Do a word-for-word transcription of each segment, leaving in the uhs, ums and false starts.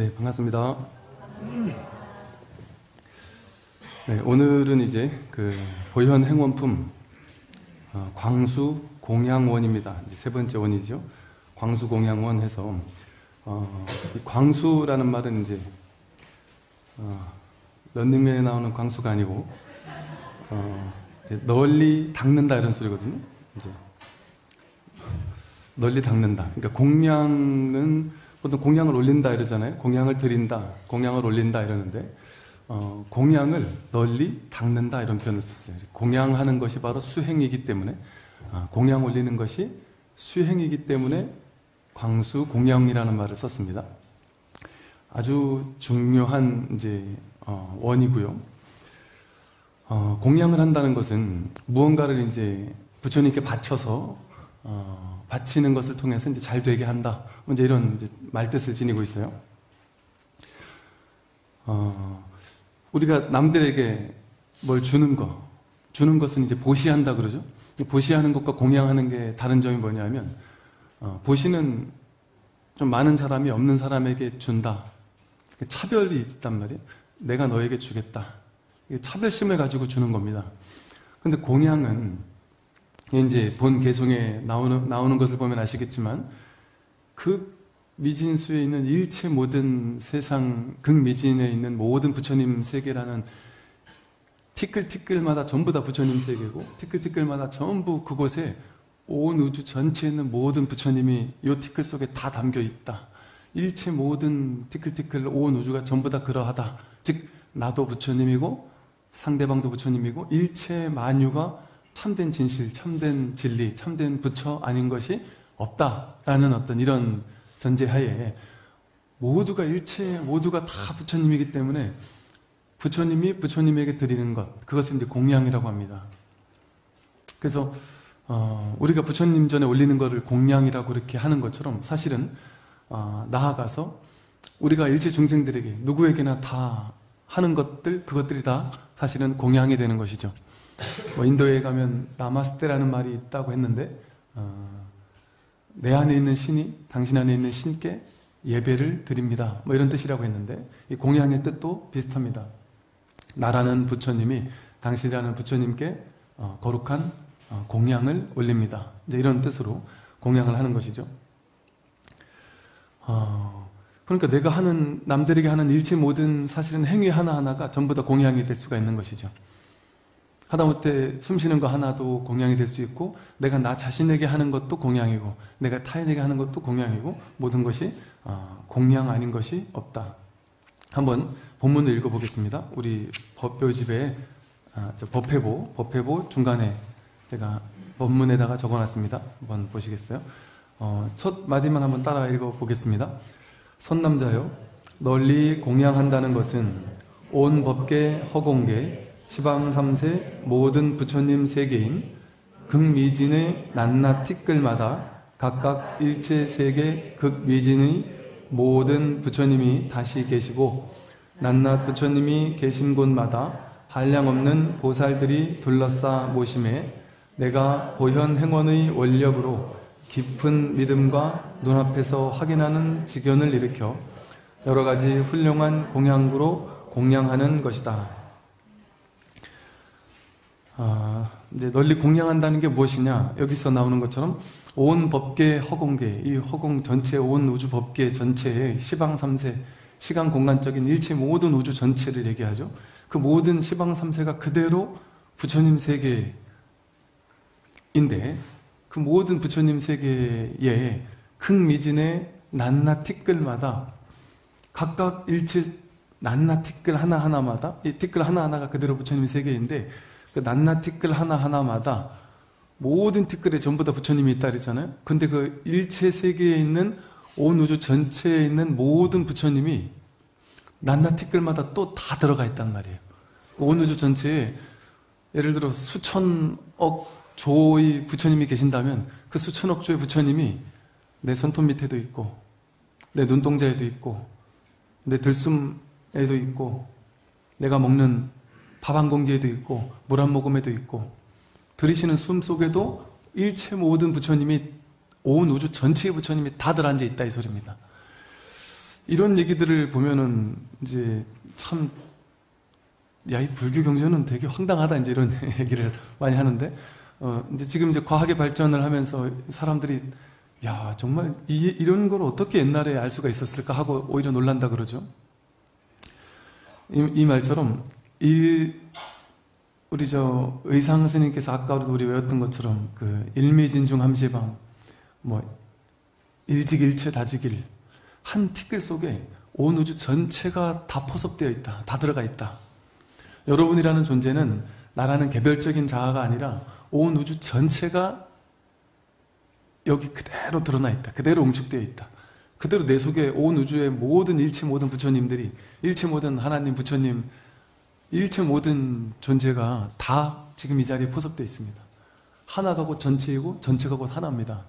네, 반갑습니다. 네, 오늘은 이제 그 보현 행원품 어, 광수 공양원입니다. 이제 세 번째 원이죠. 광수 공양원 해서 어, 이 광수라는 말은 이제 어, 런닝맨에 나오는 광수가 아니고 어, 이제 널리 닦는다 이런 소리거든요. 이제 널리 닦는다. 그러니까 공양은 보통 공양을 올린다 이러잖아요. 공양을 드린다, 공양을 올린다 이러는데 어, 공양을 널리 닦는다 이런 표현을 썼어요. 공양하는 것이 바로 수행이기 때문에 어, 공양 올리는 것이 수행이기 때문에 광수 공양이라는 말을 썼습니다. 아주 중요한 이제 어, 원이고요. 어, 공양을 한다는 것은 무언가를 이제 부처님께 바쳐서 어, 바치는 것을 통해서 이제 잘 되게 한다. 이제 이런 이제 말뜻을 지니고 있어요. 어, 우리가 남들에게 뭘 주는 거, 주는 것은 이제 보시한다 그러죠. 보시하는 것과 공양하는 게 다른 점이 뭐냐면, 어, 보시는 좀 많은 사람이 없는 사람에게 준다. 차별이 있단 말이에요. 내가 너에게 주겠다. 차별심을 가지고 주는 겁니다. 근데 공양은 이제 본 개송에 나오는, 나오는 것을 보면 아시겠지만 그 미진수에 있는 일체 모든 세상 극미진에 있는 모든 부처님 세계라는 티끌티끌마다 전부 다 부처님 세계고 티끌티끌마다 전부 그곳에 온 우주 전체에 있는 모든 부처님이 이 티끌 속에 다 담겨 있다. 일체 모든 티끌티끌 온 우주가 전부 다 그러하다. 즉 나도 부처님이고 상대방도 부처님이고 일체 만유가 참된 진실, 참된 진리, 참된 부처 아닌 것이 없다라는 어떤 이런 전제하에 모두가 일체 모두가 다 부처님이기 때문에 부처님이 부처님에게 드리는 것, 그것을 이제 공양이라고 합니다. 그래서 어, 우리가 부처님 전에 올리는 것을 공양이라고 이렇게 하는 것처럼 사실은 어, 나아가서 우리가 일체 중생들에게 누구에게나 다 하는 것들, 그것들이 다 사실은 공양이 되는 것이죠. 뭐 인도에 가면 나마스테라는 말이 있다고 했는데 어, 내 안에 있는 신이 당신 안에 있는 신께 예배를 드립니다. 뭐 이런 뜻이라고 했는데 이 공양의 뜻도 비슷합니다. 나라는 부처님이 당신이라는 부처님께 어, 거룩한 어, 공양을 올립니다. 이제 이런 뜻으로 공양을 하는 것이죠. 어, 그러니까 내가 하는 남들에게 하는 일체 모든 사실은 행위 하나하나가 전부 다 공양이 될 수가 있는 것이죠. 하다못해 숨 쉬는 거 하나도 공양이 될 수 있고 내가 나 자신에게 하는 것도 공양이고 내가 타인에게 하는 것도 공양이고 모든 것이 어, 공양 아닌 것이 없다. 한번 본문을 읽어보겠습니다. 우리 법묘집에 아, 저 법회보, 법회보 중간에 제가 본문에다가 적어놨습니다. 한번 보시겠어요? 어, 첫 마디만 한번 따라 읽어보겠습니다. 선남자여, 널리 공양한다는 것은 온 법계 허공계 시방삼세 모든 부처님 세계인 극미진의 낱낱 티끌마다 각각 일체 세계 극미진의 모든 부처님이 다시 계시고 낱낱 부처님이 계신 곳마다 한량없는 보살들이 둘러싸 모심에 내가 보현 행원의 원력으로 깊은 믿음과 눈앞에서 확인하는 직연을 일으켜 여러가지 훌륭한 공양구로 공양하는 것이다. 아, 이제 널리 공양한다는 게 무엇이냐? 여기서 나오는 것처럼 온 법계 허공계, 이 허공 전체, 온 우주 법계 전체의 시방삼세, 시간 공간적인 일체 모든 우주 전체를 얘기하죠. 그 모든 시방삼세가 그대로 부처님 세계인데 그 모든 부처님 세계의 극미진의 낱낱 티끌마다 각각 일체 낱낱 티끌 하나하나마다 이 티끌 하나하나가 그대로 부처님 세계인데 그 낱낱 티끌 하나하나마다 모든 티끌에 전부 다 부처님이 있다 그랬잖아요. 근데 그 일체 세계에 있는 온 우주 전체에 있는 모든 부처님이 낱낱 티끌마다 또 다 들어가 있단 말이에요. 온 우주 전체에 예를 들어 수천억 조의 부처님이 계신다면 그 수천억 조의 부처님이 내 손톱 밑에도 있고 내 눈동자에도 있고 내 들숨에도 있고 내가 먹는 밥 한 공기에도 있고 물 한 모금에도 있고 들이쉬는 숨 속에도 일체 모든 부처님이 온 우주 전체의 부처님이 다 들어앉아 있다 이 소리입니다. 이런 얘기들을 보면은 이제 참, 야, 이 불교 경전은 되게 황당하다, 이제 이런 얘기를 많이 하는데, 어, 이제 지금 이제 과학의 발전을 하면서 사람들이, 야, 정말 이, 이런 걸 어떻게 옛날에 알 수가 있었을까 하고 오히려 놀란다 그러죠. 이, 이 말처럼, 이, 우리 저 의상 스님께서 아까 우리 외웠던 것처럼 그 일미진중 함시방, 뭐, 일직일체 다지길, 한 티끌 속에 온 우주 전체가 다 포섭되어 있다. 다 들어가 있다. 여러분이라는 존재는 나라는 개별적인 자아가 아니라 온 우주 전체가 여기 그대로 드러나 있다. 그대로 응축되어 있다. 그대로 내 속에 온 우주의 모든 일체 모든 부처님들이, 일체 모든 하나님 부처님, 일체 모든 존재가 다 지금 이 자리에 포섭되어 있습니다. 하나가 곧 전체이고 전체가 곧 하나입니다.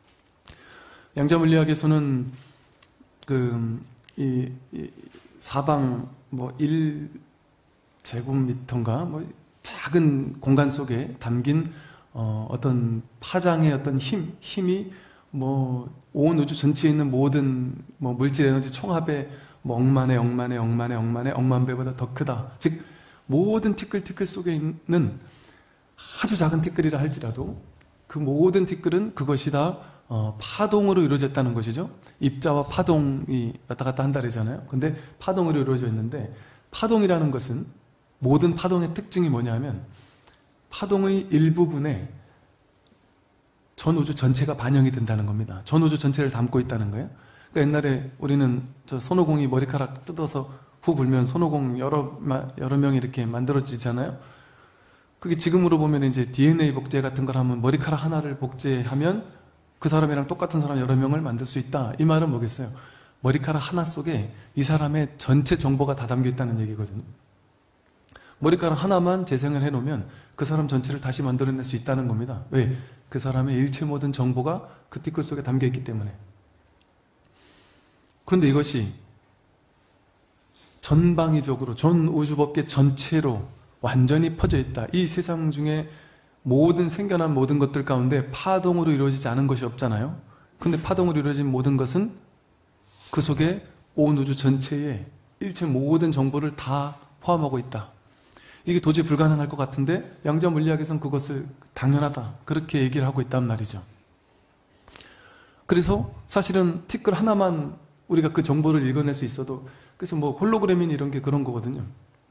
양자물리학에서는 그, 이, 이 사방 뭐 일 제곱미터인가 뭐 작은 공간 속에 담긴 어, 어떤 파장의 어떤 힘, 힘이 뭐 온 우주 전체에 있는 모든 뭐 물질 에너지 총합의 뭐 억만의 억만의 억만의 억만의 억만 배보다 더 크다. 즉 모든 티끌티끌 속에 있는 아주 작은 티끌이라 할지라도 그 모든 티끌은 그것이 다 어, 파동으로 이루어졌다는 것이죠. 입자와 파동이 왔다 갔다 한다 그러잖아요. 근데 파동으로 이루어져 있는데, 파동이라는 것은 모든 파동의 특징이 뭐냐면 파동의 일부분에 전 우주 전체가 반영이 된다는 겁니다. 전 우주 전체를 담고 있다는 거예요. 그러니까 옛날에 우리는 저 손오공이 머리카락 뜯어서 후 불면 손오공 여러, 여러 명이 이렇게 만들어지잖아요. 그게 지금으로 보면 이제 디엔에이 복제 같은 걸 하면 머리카락 하나를 복제하면 그 사람이랑 똑같은 사람 여러 명을 만들 수 있다. 이 말은 뭐겠어요? 머리카락 하나 속에 이 사람의 전체 정보가 다 담겨 있다는 얘기거든요. 머리카락 하나만 재생을 해놓으면 그 사람 전체를 다시 만들어낼 수 있다는 겁니다. 왜? 그 사람의 일체 모든 정보가 그 티끌 속에 담겨 있기 때문에. 그런데 이것이 전방위적으로 전 우주법계 전체로 완전히 퍼져 있다. 이 세상 중에 모든 생겨난 모든 것들 가운데 파동으로 이루어지지 않은 것이 없잖아요. 근데 파동으로 이루어진 모든 것은 그 속에 온 우주 전체의 일체 모든 정보를 다 포함하고 있다. 이게 도저히 불가능할 것 같은데 양자물리학에서는 그것을 당연하다. 그렇게 얘기를 하고 있단 말이죠. 그래서 사실은 티끌 하나만 우리가 그 정보를 읽어낼 수 있어도, 그래서 뭐 홀로그램이나 이런 게 그런 거거든요.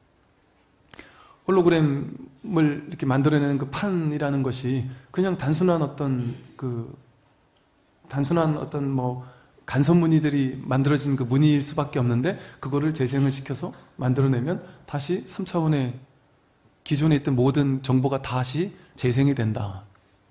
홀로그램을 이렇게 만들어내는 그 판이라는 것이 그냥 단순한 어떤 그 단순한 어떤 뭐 간섭무늬들이 만들어진 그 무늬일 수밖에 없는데, 그거를 재생을 시켜서 만들어내면 다시 삼 차원의 기존에 있던 모든 정보가 다시 재생이 된다.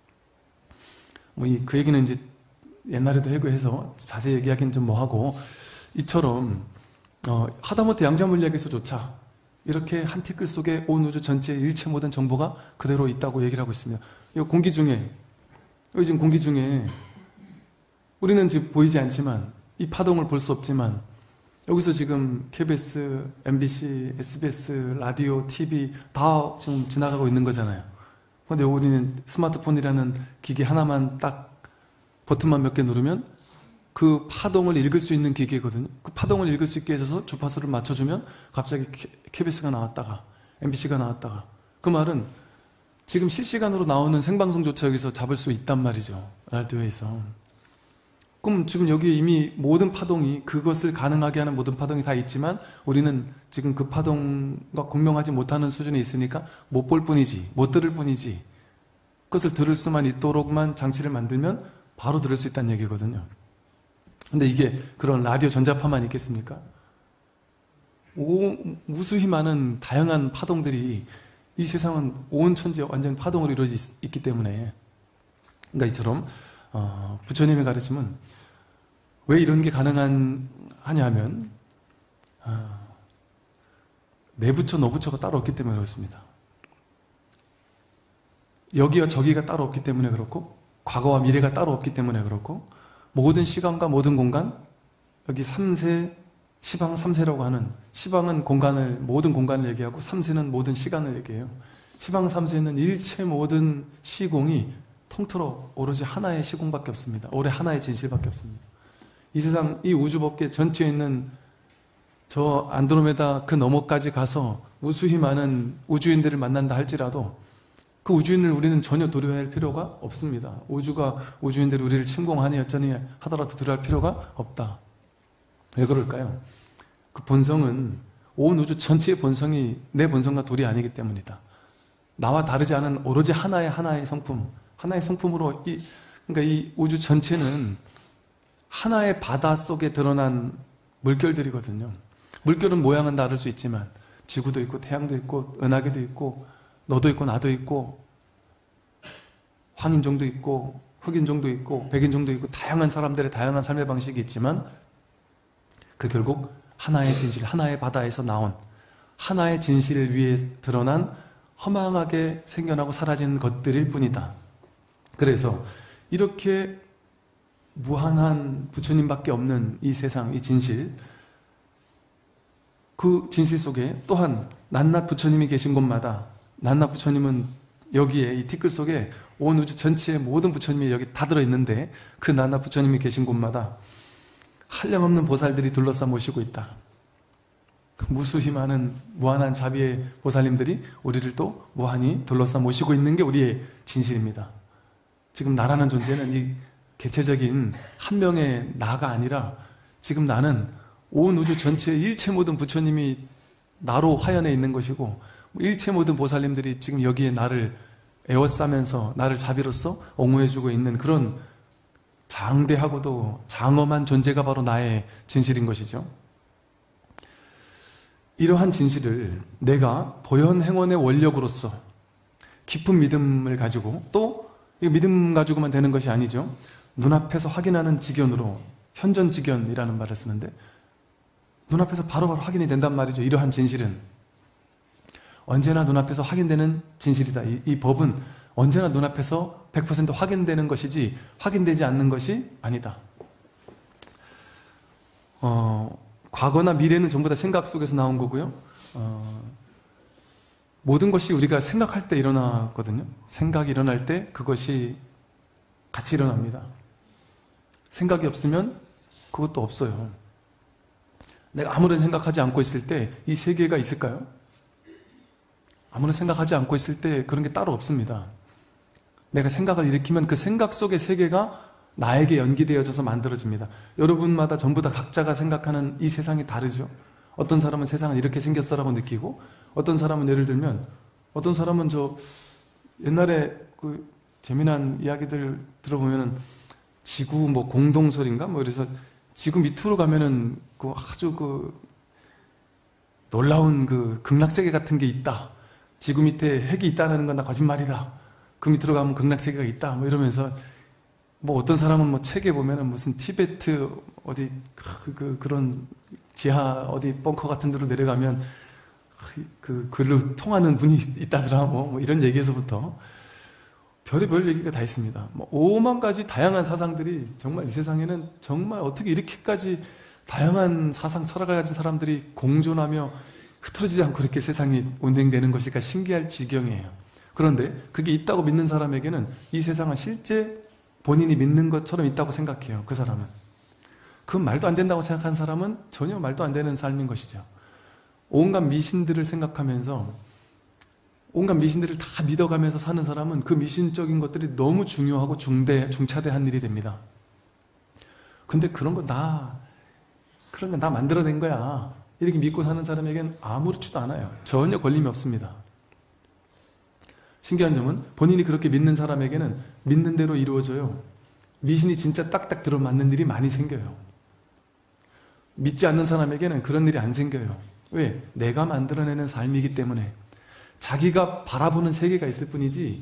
뭐 이 그 얘기는 이제 옛날에도 해고해서 자세히 얘기하기는 좀 뭐하고, 이처럼 어, 하다못해 양자물리학에서조차 이렇게 한 티끌 속에 온 우주 전체의 일체 모든 정보가 그대로 있다고 얘기를 하고 있습니다. 이 공기 중에, 여기 지금 공기 중에 우리는 지금 보이지 않지만, 이 파동을 볼 수 없지만, 여기서 지금 케이비에스, 엠비씨, 에스비에스, 라디오, 티비 다 지금 지나가고 있는 거잖아요. 근데 우리는 스마트폰이라는 기계 하나만 딱 버튼만 몇 개 누르면 그 파동을 읽을 수 있는 기계거든요. 그 파동을 읽을 수 있게 해줘서 주파수를 맞춰주면 갑자기 케이비에스가 나왔다가 엠비씨가 나왔다가, 그 말은 지금 실시간으로 나오는 생방송조차 여기서 잡을 수 있단 말이죠. 라디오에서. 그럼 지금 여기 이미 모든 파동이, 그것을 가능하게 하는 모든 파동이 다 있지만 우리는 지금 그 파동과 공명하지 못하는 수준에 있으니까 못 볼 뿐이지, 못 들을 뿐이지, 그것을 들을 수만 있도록만 장치를 만들면 바로 들을 수 있다는 얘기거든요. 근데 이게 그런 라디오 전자파만 있겠습니까? 오, 무수히 많은 다양한 파동들이, 이 세상은 온 천지에 완전 파동으로 이루어져 있, 있기 때문에, 그러니까 이처럼 어, 부처님의 가르침은 왜 이런 게 가능한 하냐면 어, 내 부처 너 부처가 따로 없기 때문에 그렇습니다. 여기와 저기가 따로 없기 때문에 그렇고, 과거와 미래가 따로 없기 때문에 그렇고, 모든 시간과 모든 공간, 여기 삼세, 시방 삼세라고 하는, 시방은 공간을, 모든 공간을 얘기하고 삼세는 모든 시간을 얘기해요. 시방 삼세는 일체 모든 시공이 통틀어 오로지 하나의 시공밖에 없습니다. 오래 하나의 진실밖에 없습니다. 이 세상, 이 우주법계 전체에 있는 저 안드로메다 그 너머까지 가서 무수히 많은 우주인들을 만난다 할지라도 그 우주인을 우리는 전혀 두려워할 필요가 없습니다. 우주가 우주인들이 우리를 침공하니 어쩌니 하더라도 두려워할 필요가 없다. 왜 그럴까요? 그 본성은 온 우주 전체의 본성이 내 본성과 둘이 아니기 때문이다. 나와 다르지 않은 오로지 하나의 하나의 성품, 하나의 성품으로 이 그러니까 이 우주 전체는 하나의 바다 속에 드러난 물결들이거든요. 물결은 모양은 다를 수 있지만 지구도 있고 태양도 있고 은하계도 있고 너도 있고 나도 있고 황인종도 있고 흑인종도 있고 백인종도 있고 다양한 사람들의 다양한 삶의 방식이 있지만 그 결국 하나의 진실, 하나의 바다에서 나온 하나의 진실을 위해 드러난 허망하게 생겨나고 사라진 것들일 뿐이다. 그래서 이렇게 무한한 부처님밖에 없는 이 세상, 이 진실, 그 진실 속에 또한 낱낱 부처님이 계신 곳마다 낱낱 부처님은 여기에 이 티끌 속에 온 우주 전체의 모든 부처님이 여기 다 들어있는데 그 낱낱 부처님이 계신 곳마다 한량없는 보살들이 둘러싸 모시고 있다. 그 무수히 많은 무한한 자비의 보살님들이 우리를 또 무한히 둘러싸 모시고 있는 게 우리의 진실입니다. 지금 나라는 존재는 이 개체적인 한 명의 나가 아니라 지금 나는 온 우주 전체의 일체 모든 부처님이 나로 화연해 있는 것이고 일체 모든 보살님들이 지금 여기에 나를 에워싸면서 나를 자비로서 옹호해주고 있는 그런 장대하고도 장엄한 존재가 바로 나의 진실인 것이죠. 이러한 진실을 내가 보현행원의 원력으로서 깊은 믿음을 가지고 또 이 믿음 가지고만 되는 것이 아니죠. 눈앞에서 확인하는 지견으로 현전지견이라는 말을 쓰는데 눈앞에서 바로바로 확인이 된단 말이죠. 이러한 진실은 언제나 눈앞에서 확인되는 진실이다. 이, 이 법은 언제나 눈앞에서 백 퍼센트 확인되는 것이지 확인되지 않는 것이 아니다. 어, 과거나 미래는 전부 다 생각 속에서 나온 거고요. 어, 모든 것이 우리가 생각할 때 일어나거든요. 생각이 일어날 때 그것이 같이 일어납니다. 생각이 없으면 그것도 없어요. 내가 아무런 생각하지 않고 있을 때 이 세계가 있을까요? 아무런 생각하지 않고 있을 때 그런 게 따로 없습니다. 내가 생각을 일으키면 그 생각 속의 세계가 나에게 연기되어져서 만들어집니다. 여러분마다 전부 다 각자가 생각하는 이 세상이 다르죠. 어떤 사람은 세상은 이렇게 생겼어라고 느끼고 어떤 사람은 예를 들면 어떤 사람은 저 옛날에 그 재미난 이야기들 들어보면은 지구 뭐 공동설인가 뭐 이래서 지구 밑으로 가면은 그 아주 그 놀라운 그 극락세계 같은 게 있다. 지구 밑에 핵이 있다는 건 다 거짓말이다. 그 밑으로 가면 극락세계가 있다. 뭐 이러면서 뭐 어떤 사람은 뭐 책에 보면은 무슨 티베트 어디 그, 그 그런 지하 어디 벙커 같은 데로 내려가면 그 글로 통하는 문이 있다더라. 뭐, 뭐 이런 얘기에서부터 별의별 얘기가 다 있습니다. 뭐 오만 가지 다양한 사상들이 정말 이 세상에는 정말 어떻게 이렇게까지 다양한 사상 철학을 가진 사람들이 공존하며 흐트러지지 않고 이렇게 세상이 운행되는 것일까 신기할 지경이에요. 그런데 그게 있다고 믿는 사람에게는 이 세상은 실제 본인이 믿는 것처럼 있다고 생각해요. 그 사람은. 그건 말도 안 된다고 생각하는 사람은 전혀 말도 안 되는 삶인 것이죠. 온갖 미신들을 생각하면서 온갖 미신들을 다 믿어가면서 사는 사람은 그 미신적인 것들이 너무 중요하고 중대, 중차대한 일이 됩니다. 근데 그런 거 나, 그런 거 나 만들어낸 거야. 이렇게 믿고 사는 사람에겐 아무렇지도 않아요. 전혀 걸림이 없습니다. 신기한 점은 본인이 그렇게 믿는 사람에게는 믿는 대로 이루어져요. 미신이 진짜 딱딱 들어맞는 일이 많이 생겨요. 믿지 않는 사람에게는 그런 일이 안 생겨요. 왜? 내가 만들어내는 삶이기 때문에. 자기가 바라보는 세계가 있을 뿐이지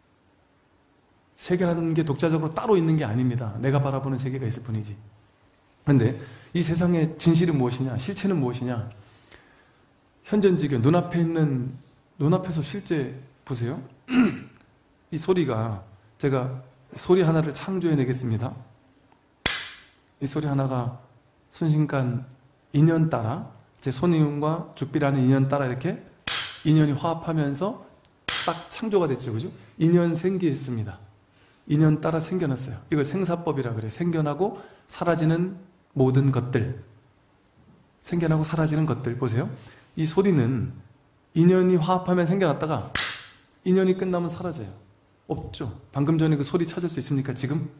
세계라는 게 독자적으로 따로 있는 게 아닙니다. 내가 바라보는 세계가 있을 뿐이지. 그런데 이 세상의 진실은 무엇이냐? 실체는 무엇이냐? 현전지견, 눈앞에 있는, 눈앞에서 실제 보세요. 이 소리가, 제가 소리 하나를 창조해내겠습니다. 이 소리 하나가 순식간 인연 따라, 제 손이음과 죽비라는 인연 따라 이렇게 인연이 화합하면서 딱 창조가 됐죠. 그죠? 인연 생기했습니다. 인연 따라 생겨났어요. 이걸 생사법이라 그래요. 생겨나고 사라지는 모든 것들, 생겨나고 사라지는 것들. 보세요. 이 소리는 인연이 화합하면 생겨났다가 인연이 끝나면 사라져요. 없죠. 방금 전에 그 소리 찾을 수 있습니까? 지금?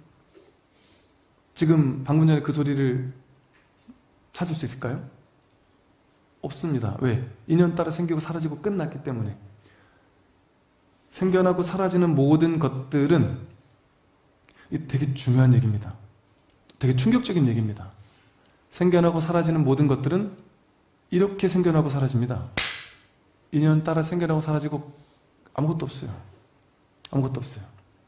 지금 방금 전에 그 소리를 찾을 수 있을까요? 없습니다. 왜? 인연 따라 생기고 사라지고 끝났기 때문에. 생겨나고 사라지는 모든 것들은, 이 되게 중요한 얘기입니다. 되게 충격적인 얘기입니다. 생겨나고 사라지는 모든 것들은 이렇게 생겨나고 사라집니다. 인연 따라 생겨나고 사라지고 아무것도 없어요. 아무것도 없어요.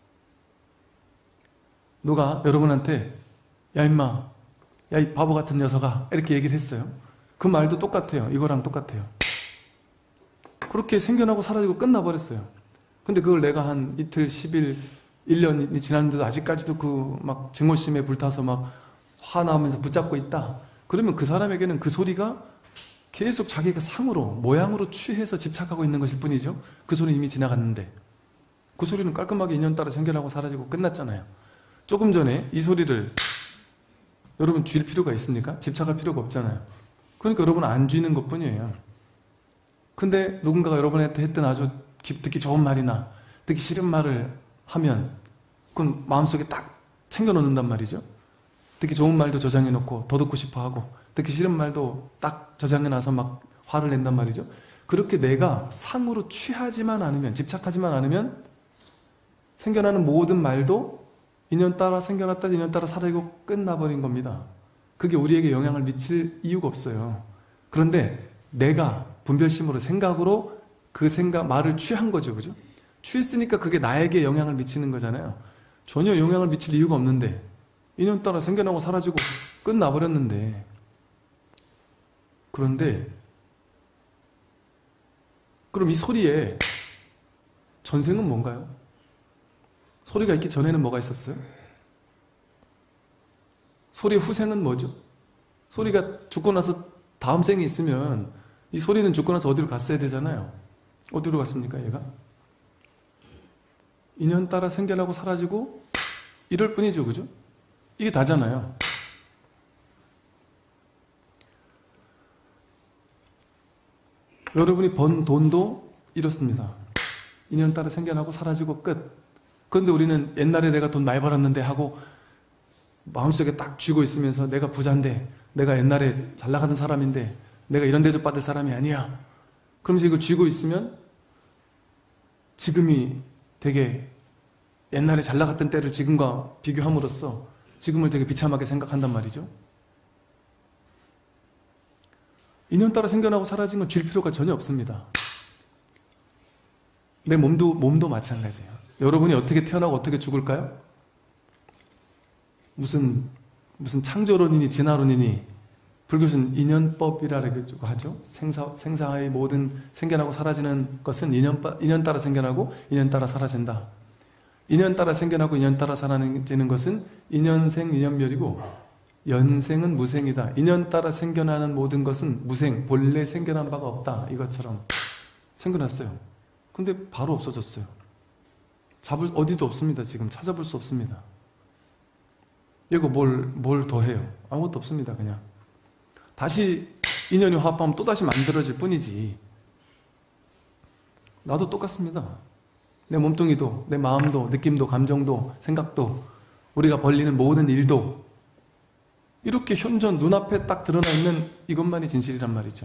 누가 여러분한테 야 임마, 야 이 바보 같은 녀석아 이렇게 얘기를 했어요. 그 말도 똑같아요. 이거랑 똑같아요. 그렇게 생겨나고 사라지고 끝나버렸어요. 근데 그걸 내가 한 이틀, 십일, 일 년이 지났는데도 아직까지도 그 막 증오심에 불타서 막 화나면서 붙잡고 있다. 그러면 그 사람에게는 그 소리가 계속 자기가 상으로, 모양으로 취해서 집착하고 있는 것일 뿐이죠. 그 소리는 이미 지나갔는데 그 소리는 깔끔하게 인연 따라 생겨나고 사라지고 끝났잖아요. 조금 전에 이 소리를 여러분 쥘 필요가 있습니까? 집착할 필요가 없잖아요. 그러니까 여러분은 안 쥐는 것 뿐이에요. 근데 누군가가 여러분한테 했던 아주 듣기 좋은 말이나 듣기 싫은 말을 하면 그건 마음속에 딱 챙겨놓는단 말이죠. 듣기 좋은 말도 저장해놓고 더 듣고 싶어하고 듣기 싫은 말도 딱 저장해놔서 막 화를 낸단 말이죠. 그렇게 내가 상으로 취하지만 않으면, 집착하지만 않으면 생겨나는 모든 말도 인연 따라 생겨났다 인연 따라 사라지고 끝나버린 겁니다. 그게 우리에게 영향을 미칠 이유가 없어요. 그런데 내가 분별심으로, 생각으로 그 생각, 말을 취한 거죠. 그죠? 취했으니까 그게 나에게 영향을 미치는 거잖아요. 전혀 영향을 미칠 이유가 없는데 인연 따라 생겨나고 사라지고 끝나버렸는데. 그런데 그럼 이 소리의 전생은 뭔가요? 소리가 있기 전에는 뭐가 있었어요? 소리의 후생은 뭐죠? 소리가 죽고 나서 다음 생이 있으면 이 소리는 죽고 나서 어디로 갔어야 되잖아요. 어디로 갔습니까 얘가? 인연 따라 생겨나고 사라지고 이럴 뿐이죠. 그죠? 이게 다잖아요. 여러분이 번 돈도 이렇습니다. 인연 따라 생겨나고 사라지고 끝. 그런데 우리는 옛날에 내가 돈 많이 벌었는데 하고 마음속에 딱 쥐고 있으면서 내가 부자인데, 내가 옛날에 잘 나가는 사람인데, 내가 이런 대접 받을 사람이 아니야. 그러면서 이걸 쥐고 있으면 지금이 되게 옛날에 잘 나갔던 때를 지금과 비교함으로써 지금을 되게 비참하게 생각한단 말이죠. 인연 따라 생겨나고 사라진 건 줄 필요가 전혀 없습니다. 내 몸도, 몸도 마찬가지예요. 여러분이 어떻게 태어나고 어떻게 죽을까요? 무슨, 무슨 창조론이니 진화론이니 불교는 인연법이라고 하죠. 생사, 생사의 모든 생겨나고 사라지는 것은 인연, 인연 따라 생겨나고 인연 따라 사라진다. 인연 따라 생겨나고 인연 따라 사라지는 것은 인연생, 인연멸이고 연생은 무생이다. 인연 따라 생겨나는 모든 것은 무생, 본래 생겨난 바가 없다. 이것처럼 생겨났어요. 근데 바로 없어졌어요. 잡을 어디도 없습니다. 지금 찾아볼 수 없습니다. 이거 뭘, 뭘 더 해요? 아무것도 없습니다. 그냥 다시 인연이 화합하면 또다시 만들어질 뿐이지. 나도 똑같습니다. 내 몸뚱이도, 내 마음도, 느낌도, 감정도, 생각도, 우리가 벌리는 모든 일도 이렇게 현존 눈앞에 딱 드러나 있는 이것만이 진실이란 말이죠.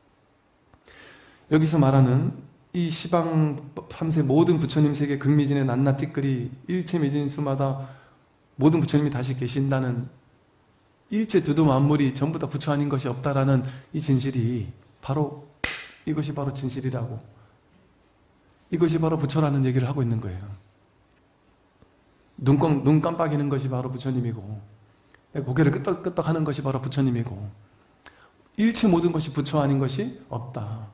여기서 말하는 이 시방 삼 세 모든 부처님 세계 극미진의 낱낱 티끌이 일체 미진수마다 모든 부처님이 다시 계신다는, 일체 두두 만물이 전부 다 부처 아닌 것이 없다라는 이 진실이 바로, 이것이 바로 진실이라고, 이것이 바로 부처라는 얘기를 하고 있는 거예요. 눈, 깜, 눈 깜빡이는 것이 바로 부처님이고, 고개를 끄덕끄덕 하는 것이 바로 부처님이고, 일체 모든 것이 부처 아닌 것이 없다.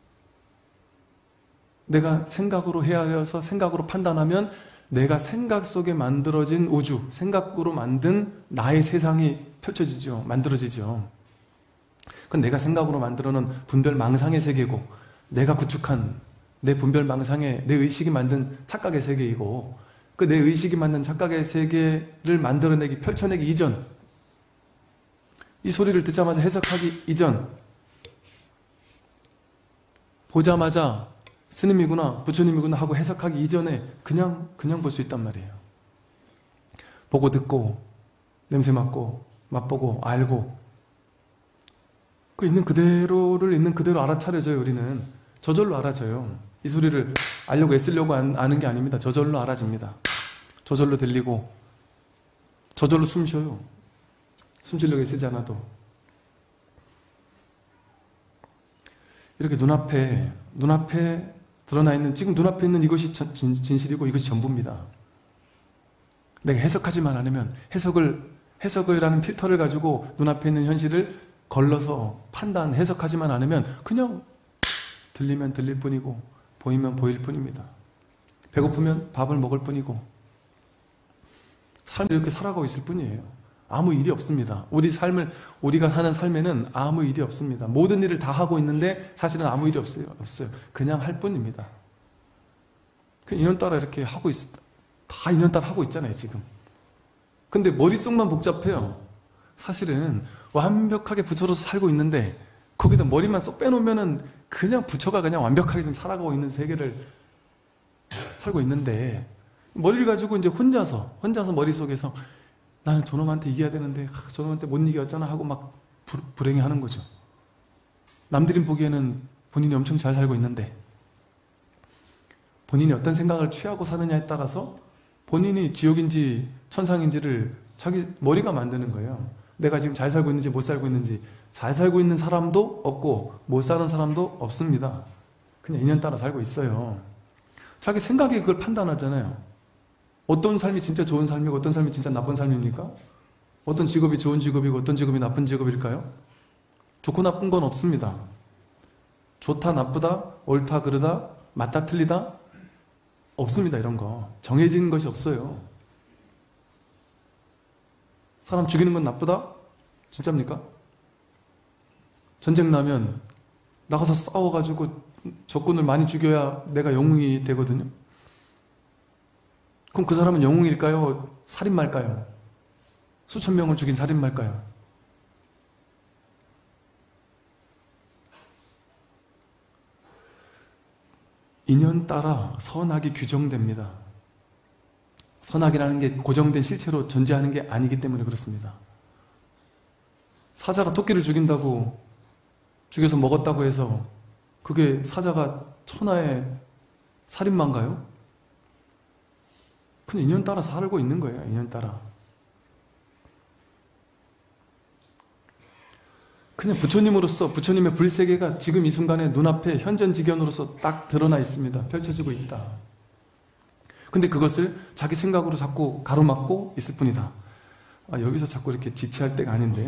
내가 생각으로 헤아려서 생각으로 판단하면 내가 생각 속에 만들어진 우주, 생각으로 만든 나의 세상이 펼쳐지죠. 만들어지죠. 그건 내가 생각으로 만들어놓은 분별망상의 세계고, 내가 구축한 내 분별망상의, 내 의식이 만든 착각의 세계이고, 그 내 의식이 만든 착각의 세계를 만들어내기, 펼쳐내기 이전, 이 소리를 듣자마자 해석하기 이전, 보자마자 스님이구나, 부처님이구나 하고 해석하기 이전에 그냥 그냥 볼 수 있단 말이에요. 보고 듣고 냄새 맡고 맛보고 알고 그 있는 그대로를 있는 그대로 알아차려져요. 우리는 저절로 알아져요. 이 소리를 알려고 애쓰려고 아는 게 아닙니다. 저절로 알아집니다. 저절로 들리고 저절로 숨 쉬어요. 숨 쉬려고 애쓰지 않아도. 이렇게 눈앞에 눈앞에 드러나 있는, 지금 눈앞에 있는 이것이 진, 진실이고 이것이 전부입니다. 내가 해석하지만 않으면, 해석을 해석이라는 필터를 가지고 눈앞에 있는 현실을 걸러서 판단, 해석하지만 않으면 그냥 들리면 들릴 뿐이고 보이면 보일 뿐입니다. 배고프면 밥을 먹을 뿐이고 삶을 이렇게 살아가고 있을 뿐이에요. 아무 일이 없습니다. 우리 삶을, 우리가 사는 삶에는 아무 일이 없습니다. 모든 일을 다 하고 있는데 사실은 아무 일이 없어요. 없어요. 그냥 할 뿐입니다. 그 인연따라 이렇게 하고 있, 다 인연따라 하고 있잖아요, 지금. 근데 머릿속만 복잡해요. 사실은 완벽하게 부처로서 살고 있는데 거기다 머리만 쏙 빼놓으면은 그냥 부처가 그냥 완벽하게 좀 살아가고 있는 세계를 살고 있는데, 머리를 가지고 이제 혼자서 혼자서 머릿속에서 나는 저놈한테 이겨야 되는데 아, 저놈한테 못 이겼잖아 하고 막 불, 불행해하는 거죠. 남들이 보기에는 본인이 엄청 잘 살고 있는데 본인이 어떤 생각을 취하고 사느냐에 따라서 본인이 지옥인지 천상인지를 자기 머리가 만드는 거예요. 내가 지금 잘 살고 있는지 못 살고 있는지. 잘 살고 있는 사람도 없고 못 사는 사람도 없습니다. 그냥 인연 따라 살고 있어요. 자기 생각이 그걸 판단하잖아요. 어떤 삶이 진짜 좋은 삶이고 어떤 삶이 진짜 나쁜 삶입니까? 어떤 직업이 좋은 직업이고 어떤 직업이 나쁜 직업일까요? 좋고 나쁜 건 없습니다. 좋다 나쁘다, 옳다 그르다, 맞다 틀리다 없습니다. 이런 거 정해진 것이 없어요. 사람 죽이는 건 나쁘다? 진짜입니까? 전쟁 나면 나가서 싸워가지고 적군을 많이 죽여야 내가 영웅이 되거든요. 그럼 그 사람은 영웅일까요? 살인마일까요? 수천 명을 죽인 살인마일까요? 인연 따라 선악이 규정됩니다. 선악이라는 게 고정된 실체로 존재하는 게 아니기 때문에 그렇습니다. 사자가 토끼를 죽인다고, 죽여서 먹었다고 해서 그게 사자가 천하의 살인마인가요? 그냥 인연 따라 살고 있는 거예요. 인연 따라. 그냥 부처님으로서, 부처님의 불세계가 지금 이 순간에 눈앞에 현전지견으로서 딱 드러나 있습니다. 펼쳐지고 있다. 근데 그것을 자기 생각으로 자꾸 가로막고 있을 뿐이다. 아, 여기서 자꾸 이렇게 지체할 때가 아닌데.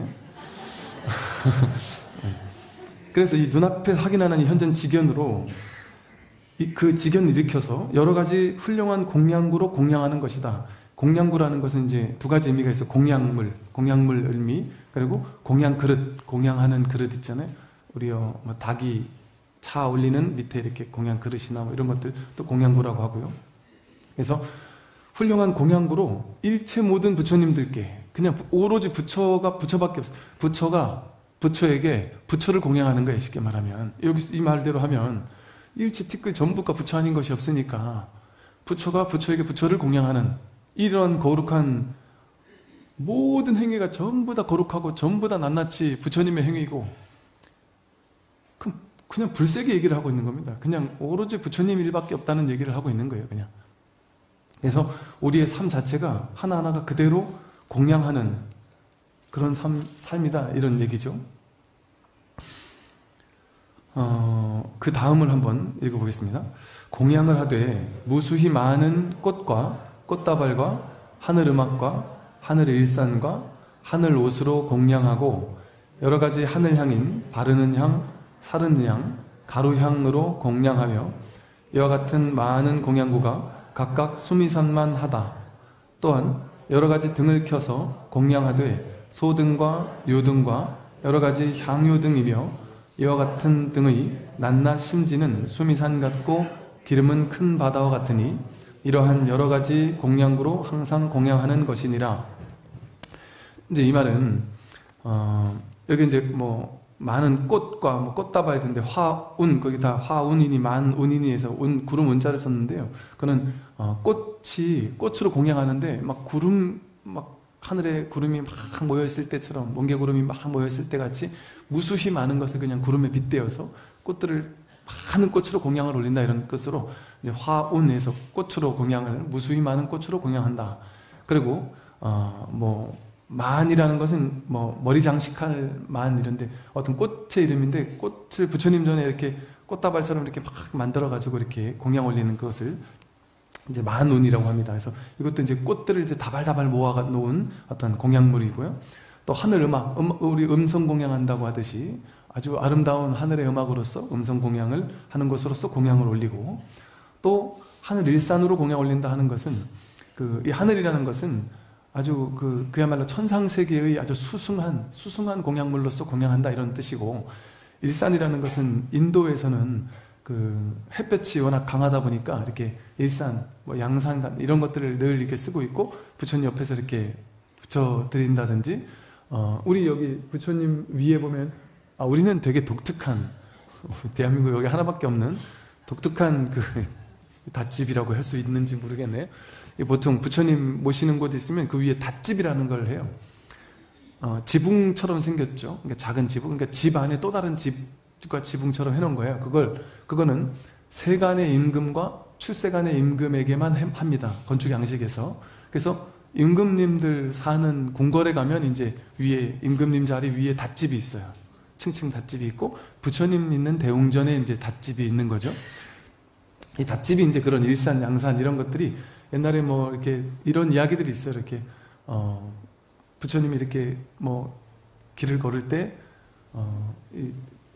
그래서 이 눈앞에 확인하는 이 현전지견으로 이 그 지견을 일으켜서 여러 가지 훌륭한 공양구로 공양하는 것이다. 공양구라는 것은 이제 두 가지 의미가 있어요. 공양물, 공양물 의미, 그리고 공양 그릇, 공양하는 그릇 있잖아요. 우리 어, 뭐 닭이 차 올리는 밑에 이렇게 공양 그릇이나 뭐 이런 것들 또 공양구라고 하고요. 그래서 훌륭한 공양구로 일체 모든 부처님들께 그냥 오로지 부처가 부처밖에 없어요. 부처가 부처에게 부처를 공양하는 거예요. 쉽게 말하면 여기 이 말대로 하면 일체 티끌 전부가 부처 아닌 것이 없으니까 부처가 부처에게 부처를 공양하는 이런 거룩한 모든 행위가 전부 다 거룩하고 전부 다 낱낱이 부처님의 행위고, 그럼 그냥 불세게 얘기를 하고 있는 겁니다. 그냥 오로지 부처님 일밖에 없다는 얘기를 하고 있는 거예요. 그냥. 그래서 우리의 삶 자체가 하나하나가 그대로 공양하는 그런 삶, 삶이다 이런 얘기죠. 어, 그 다음을 한번 읽어보겠습니다. 공양을 하되 무수히 많은 꽃과 꽃다발과 하늘음악과 하늘일산과 하늘옷으로 공양하고 여러 가지 하늘향인 바르는 향, 사르는 향, 가루향으로 공양하며 이와 같은 많은 공양구가 각각 수미산만 하다. 또한 여러 가지 등을 켜서 공양하되 소등과 유등과 여러 가지 향유 등이며 이와 같은 등의 낱낱 심지는 수미산 같고 기름은 큰 바다와 같으니 이러한 여러 가지 공양구로 항상 공양하는 것이니라. 이제 이 말은 어, 여기 이제 뭐 많은 꽃과 뭐 꽃다발 이런데 화운 거기다 화운이니 만운이니 해서 운 구름 운자를 썼는데요. 그는 어, 꽃이 꽃으로 공양하는데 막 구름 막 하늘에 구름이 막 모여 있을 때처럼 멍게 구름이 막 모여 있을 때 같이 무수히 많은 것을 그냥 구름에 빗대어서 꽃들을 많은 꽃으로 공양을 올린다 이런 것으로 이제 화운에서 꽃으로 공양을 무수히 많은 꽃으로 공양한다. 그리고 어, 뭐 만이라는 것은 뭐 머리 장식할 만 이런데 어떤 꽃의 이름인데 꽃을 부처님 전에 이렇게 꽃다발처럼 이렇게 막 만들어 가지고 이렇게 공양 올리는 것을 이제 만운이라고 합니다. 그래서 이것도 이제 꽃들을 이제 다발다발 모아 놓은 어떤 공양물이고요. 또 하늘 음악, 음, 우리 음성 공양한다고 하듯이 아주 아름다운 하늘의 음악으로서 음성 공양을 하는 것으로서 공양을 올리고, 또 하늘 일산으로 공양 올린다 하는 것은 그 이 하늘이라는 것은 아주 그 그야말로 천상 세계의 아주 수승한 수승한 공양물로서 공양한다 이런 뜻이고, 일산이라는 것은 인도에서는 그 햇볕이 워낙 강하다 보니까 이렇게 일산, 뭐 양산 이런 것들을 늘 이렇게 쓰고 있고 부처님 옆에서 이렇게 붙여 드린다든지, 어 우리 여기 부처님 위에 보면 아 우리는 되게 독특한 대한민국 여기 하나밖에 없는 독특한 그 닷집이라고 할 수 있는지 모르겠네요. 보통 부처님 모시는 곳에 있으면 그 위에 닷집이라는 걸 해요. 어, 지붕처럼 생겼죠. 그러니까 작은 지붕, 그러니까 집 안에 또 다른 집과 지붕처럼 해놓은 거예요. 그걸 그거는 세간의 임금과 출세간의 임금에게만 합니다. 건축 양식에서. 그래서 임금님들 사는 궁궐에 가면 이제 위에 임금님 자리 위에 닷집이 있어요. 층층 닷집이 있고 부처님 있는 대웅전에 이제 닷집이 있는 거죠. 이 닷집이 이제 그런 일산, 양산 이런 것들이 옛날에 뭐 이렇게 이런 이야기들이 있어요. 이렇게 어, 부처님이 이렇게 뭐 길을 걸을 때 어, 이,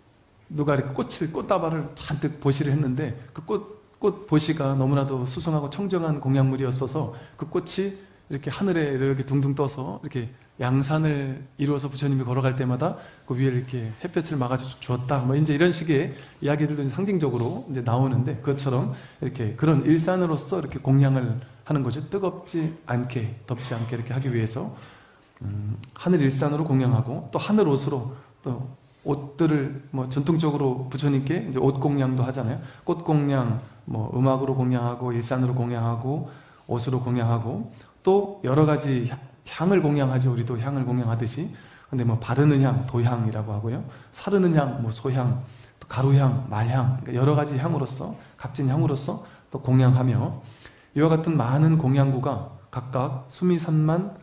누가 이렇게 꽃을 꽃다발을 잔뜩 보시를 했는데 그 꽃, 꽃 보시가 너무나도 수성하고 청정한 공양물이었어서 그 꽃이 이렇게 하늘에 이렇게 둥둥 떠서 이렇게 양산을 이루어서 부처님이 걸어갈 때마다 그 위에 이렇게 햇볕을 막아 주었다. 뭐 이제 이런 식의 이야기들도 상징적으로 이제 나오는데, 그것처럼 이렇게 그런 일산으로서 이렇게 공양을 하는 거죠. 뜨겁지 않게, 덥지 않게 이렇게 하기 위해서 음, 하늘 일산으로 공양하고, 또 하늘 옷으로 또 옷들을 뭐 전통적으로 부처님께 이제 옷 공양도 하잖아요. 꽃 공양, 뭐 음악으로 공양하고 일산으로 공양하고 옷으로 공양하고, 또 여러 가지 향을 공양하죠. 우리도 향을 공양하듯이. 근데 뭐 바르는 향, 도향이라고 하고요. 사르는 향, 뭐 소향, 또 가루향, 말향, 그러니까 여러 가지 향으로서, 값진 향으로서 또 공양하며, 이와 같은 많은 공양구가 각각 수미산만,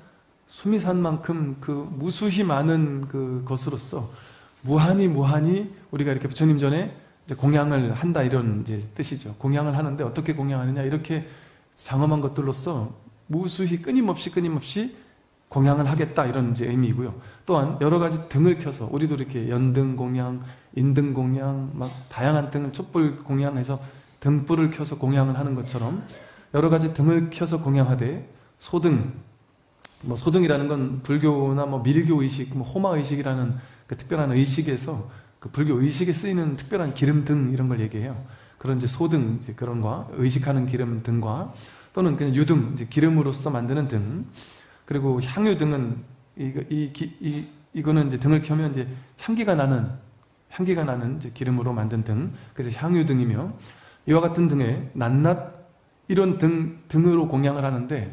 수미산만큼 그 무수히 많은 그 것으로서 무한히 무한히 우리가 이렇게 부처님 전에 이제 공양을 한다 이런 이제 뜻이죠. 공양을 하는데 어떻게 공양하느냐, 이렇게 장엄한 것들로서 무수히 끊임없이 끊임없이 공양을 하겠다 이런 이제 의미이고요. 또한 여러 가지 등을 켜서 우리도 이렇게 연등 공양, 인등 공양, 막 다양한 등을 촛불 공양해서 등불을 켜서 공양을 하는 것처럼 여러 가지 등을 켜서 공양하되, 소등, 뭐 소등이라는 건 불교나 뭐 밀교 의식, 뭐 호마 의식이라는 그 특별한 의식에서 그 불교 의식에 쓰이는 특별한 기름 등 이런 걸 얘기해요. 그런 이제 소등 이제 그런 거 의식하는 기름 등과, 또는 그냥 유등, 이제 기름으로서 만드는 등, 그리고 향유등은 이거 이, 이, 이거는 이제 등을 켜면 이제 향기가 나는 향기가 나는 이제 기름으로 만든 등, 그래서 향유등이며, 이와 같은 등에 낱낱 이런 등 등으로 공양을 하는데,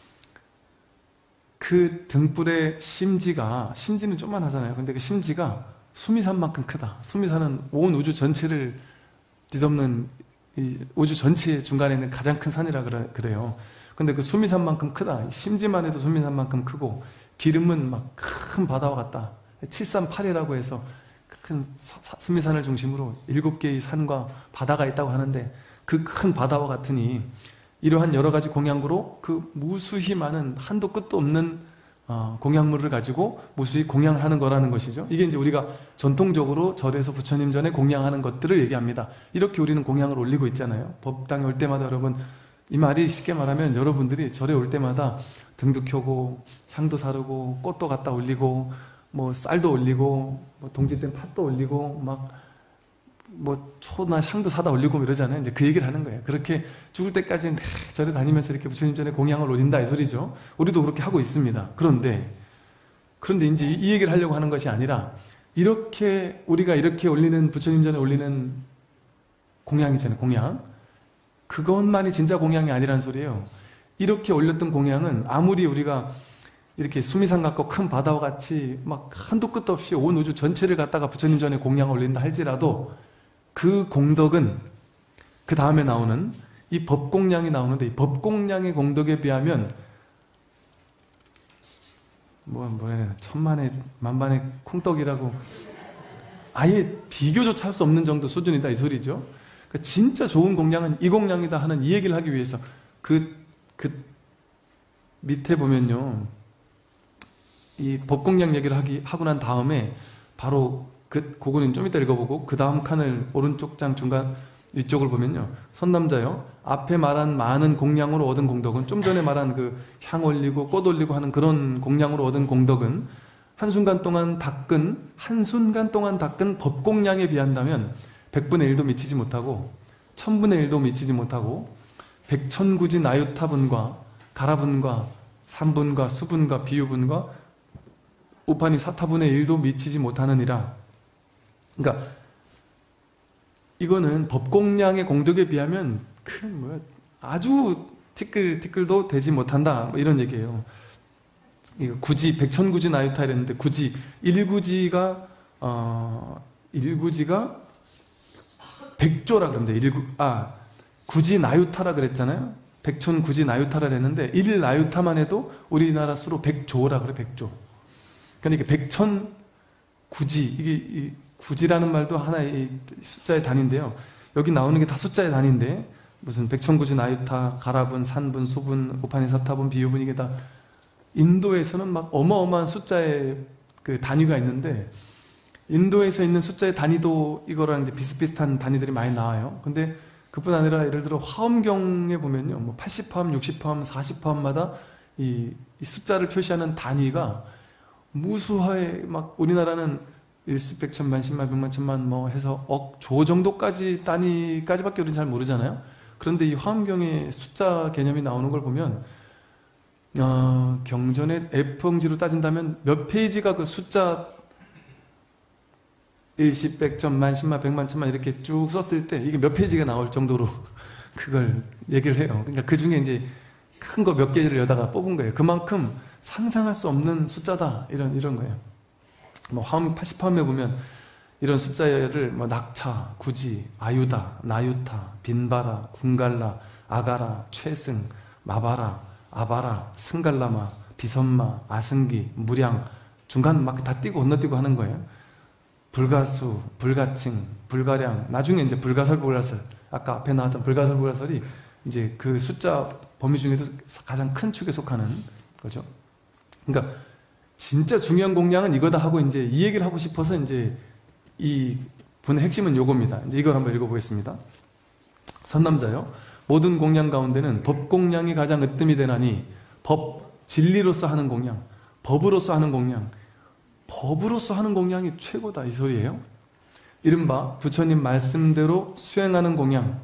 그 등불의 심지가 심지는 좀만 하잖아요. 근데 그 심지가 수미산만큼 크다. 수미산은 온 우주 전체를 뒤덮는 이 우주 전체 중간에 있는 가장 큰 산이라 그래요. 근데 그 수미산만큼 크다. 심지만 해도 수미산만큼 크고, 기름은 막 큰 바다와 같다. 칠삼팔이라고 해서 큰 수미산을 중심으로 일곱 개의 산과 바다가 있다고 하는데, 그 큰 바다와 같으니 이러한 여러 가지 공양구로 그 무수히 많은 한도 끝도 없는 어, 공양물을 가지고 무수히 공양하는 거라는 것이죠. 이게 이제 우리가 전통적으로 절에서 부처님 전에 공양하는 것들을 얘기합니다. 이렇게 우리는 공양을 올리고 있잖아요. 법당에 올 때마다 여러분, 이 말이 쉽게 말하면 여러분들이 절에 올 때마다 등도 켜고 향도 사르고 꽃도 갖다 올리고 뭐 쌀도 올리고 뭐 동짓된 팥도 올리고 막 뭐 초나 향도 사다 올리고 이러잖아요. 이제 그 얘기를 하는 거예요. 그렇게 죽을 때까지 절에 다니면서 이렇게 부처님 전에 공양을 올린다 이 소리죠. 우리도 그렇게 하고 있습니다. 그런데 그런데 이제 이 얘기를 하려고 하는 것이 아니라 이렇게 우리가 이렇게 올리는 부처님 전에 올리는 공양이잖아요. 공양. 그것만이 진짜 공양이 아니라는 소리예요. 이렇게 올렸던 공양은 아무리 우리가 이렇게 수미산 같고 큰 바다와 같이 막 한도 끝도 없이 온 우주 전체를 갖다가 부처님 전에 공양을 올린다 할지라도 그 공덕은 그 다음에 나오는 이 법공양이 나오는데 이 법공양의 공덕에 비하면 뭐 뭐야 천만의 만반의 콩떡이라고 아예 비교조차 할 수 없는 정도 수준이다 이 소리죠. 그러니까 진짜 좋은 공양은 이 공양이다 하는 이 얘기를 하기 위해서 그, 그 밑에 보면요 이 법공양 얘기를 하기, 하고 난 다음에 바로 그, 그거는 좀 이따 읽어보고 그 다음 칸을 오른쪽 장 중간 이쪽을 보면요 선남자요 앞에 말한 많은 공양으로 얻은 공덕은 좀 전에 말한 그 향 올리고 꽃 올리고 하는 그런 공양으로 얻은 공덕은 한순간 동안 닦은 한순간 동안 닦은 법공양에 비한다면 백분의 일도 미치지 못하고 천분의 일도 미치지 못하고 백천구지 나유타분과 가라분과 삼분과 수분과 비유분과 우파니 사타분의 일도 미치지 못하느니라. 그러니까 이거는 법공양의 공덕에 비하면 그 뭐야 아주 티끌티끌도 되지 못한다 뭐 이런 얘기예요. 이거 구지 백천구지 나유타 이랬는데 구지 일구지가 어 일구지가 백조라 그러는데 일구 아 구지 나유타라 그랬잖아요. 백천구지 나유타라 그랬는데 일 나유타만 해도 우리나라 수로 백조라 그래 백조. 그러니까 백천 구지 이게 이 구지라는 말도 하나의 숫자의 단위인데요. 여기 나오는 게 다 숫자의 단위인데 무슨 백천구지 나유타, 가라분, 산분, 수분, 우파니 사타분, 비유분 이게 다 인도에서는 막 어마어마한 숫자의 그 단위가 있는데 인도에서 있는 숫자의 단위도 이거랑 이제 비슷비슷한 단위들이 많이 나와요. 근데 그뿐 아니라 예를 들어 화엄경에 보면요, 뭐 팔십 화엄, 육십 화엄, 사십 화엄마다 이, 이 숫자를 표시하는 단위가 무수하게 막 우리나라는 일십, 백천, 만, 십만, 백만, 천만 뭐 해서 억, 조 정도까지 단위까지밖에 우리는 잘 모르잖아요. 그런데 이 화엄경의 숫자 개념이 나오는 걸 보면 어, 경전의 에프엉지로 따진다면 몇 페이지가 그 숫자 일십, 백천, 만, 십만, 백만, 천만 이렇게 쭉 썼을 때 이게 몇 페이지가 나올 정도로 그걸 얘기를 해요. 그러니까 그 중에 이제 큰 거 몇 개를 여다가 뽑은 거예요. 그만큼 상상할 수 없는 숫자다 이런 이런 거예요. 뭐 화엄 팔십 화엄에 보면 이런 숫자를 뭐 낙차, 구지, 아유다, 나유타, 빈바라, 군갈라, 아가라, 최승, 마바라, 아바라, 승갈라마, 비선마, 아승기, 무량 중간 막 다 띄고 건너뛰고 하는 거예요. 불가수, 불가칭, 불가량, 나중에 이제 불가설, 불가설, 아까 앞에 나왔던 불가설, 불가설이 이제 그 숫자 범위 중에도 가장 큰 축에 속하는 거죠. 그러니까 진짜 중요한 공양은 이거다 하고 이제 이 얘기를 하고 싶어서 이제 이 분의 핵심은 요겁니다. 이제 이걸 한번 읽어보겠습니다. 선남자요. 모든 공양 가운데는 법공양이 가장 으뜸이 되나니 법, 진리로서 하는 공양, 법으로서 하는 공양, 법으로서 하는 공양이 최고다 이 소리예요. 이른바 부처님 말씀대로 수행하는 공양.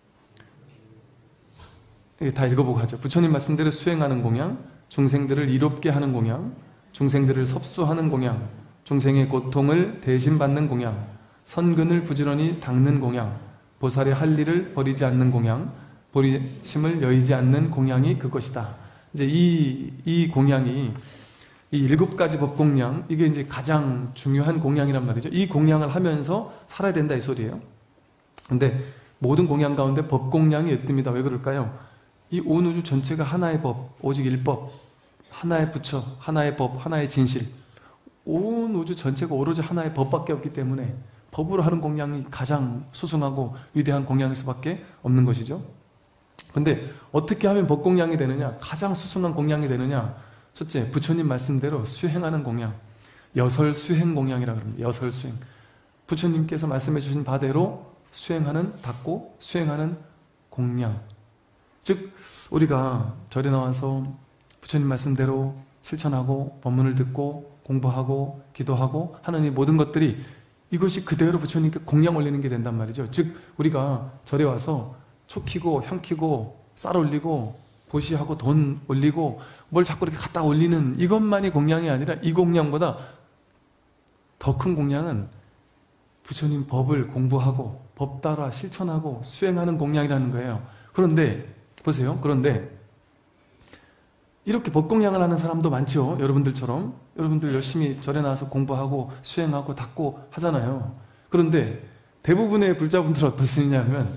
다 읽어보고 하죠. 부처님 말씀대로 수행하는 공양, 중생들을 이롭게 하는 공양, 중생들을 섭수하는 공양, 중생의 고통을 대신받는 공양, 선근을 부지런히 닦는 공양, 보살의 할 일을 버리지 않는 공양, 보리심을 여의지 않는 공양이 그것이다. 이제 이, 이 공양이 이 일곱 가지 법공양, 이게 이제 가장 중요한 공양이란 말이죠. 이 공양을 하면서 살아야 된다 이 소리예요. 근데 모든 공양 가운데 법공양이 으뜸이다. 왜 그럴까요? 이 온 우주 전체가 하나의 법, 오직 일법, 하나의 부처, 하나의 법, 하나의 진실. 온 우주 전체가 오로지 하나의 법밖에 없기 때문에 법으로 하는 공양이 가장 수승하고 위대한 공양일 수밖에 없는 것이죠. 근데 어떻게 하면 법공양이 되느냐? 가장 수승한 공양이 되느냐? 첫째, 부처님 말씀대로 수행하는 공양. 여설 수행 공양이라고 합니다. 여설 수행. 부처님께서 말씀해 주신 바대로 수행하는, 닦고 수행하는 공양. 즉 우리가 절에 나와서 부처님 말씀대로 실천하고 법문을 듣고 공부하고 기도하고 하는 이 모든 것들이 이것이 그대로 부처님께 공양 올리는 게 된단 말이죠. 즉 우리가 절에 와서 초 키고 향 키고 쌀 올리고 보시하고 돈 올리고 뭘 자꾸 이렇게 갖다 올리는 이것만이 공양이 아니라 이 공양보다 더 큰 공양은 부처님 법을 공부하고 법 따라 실천하고 수행하는 공양이라는 거예요. 그런데 보세요. 그런데 이렇게 법 공양을 하는 사람도 많죠. 여러분들처럼. 여러분들 열심히 절에 나와서 공부하고 수행하고 닦고 하잖아요. 그런데 대부분의 불자분들은 어떠시냐면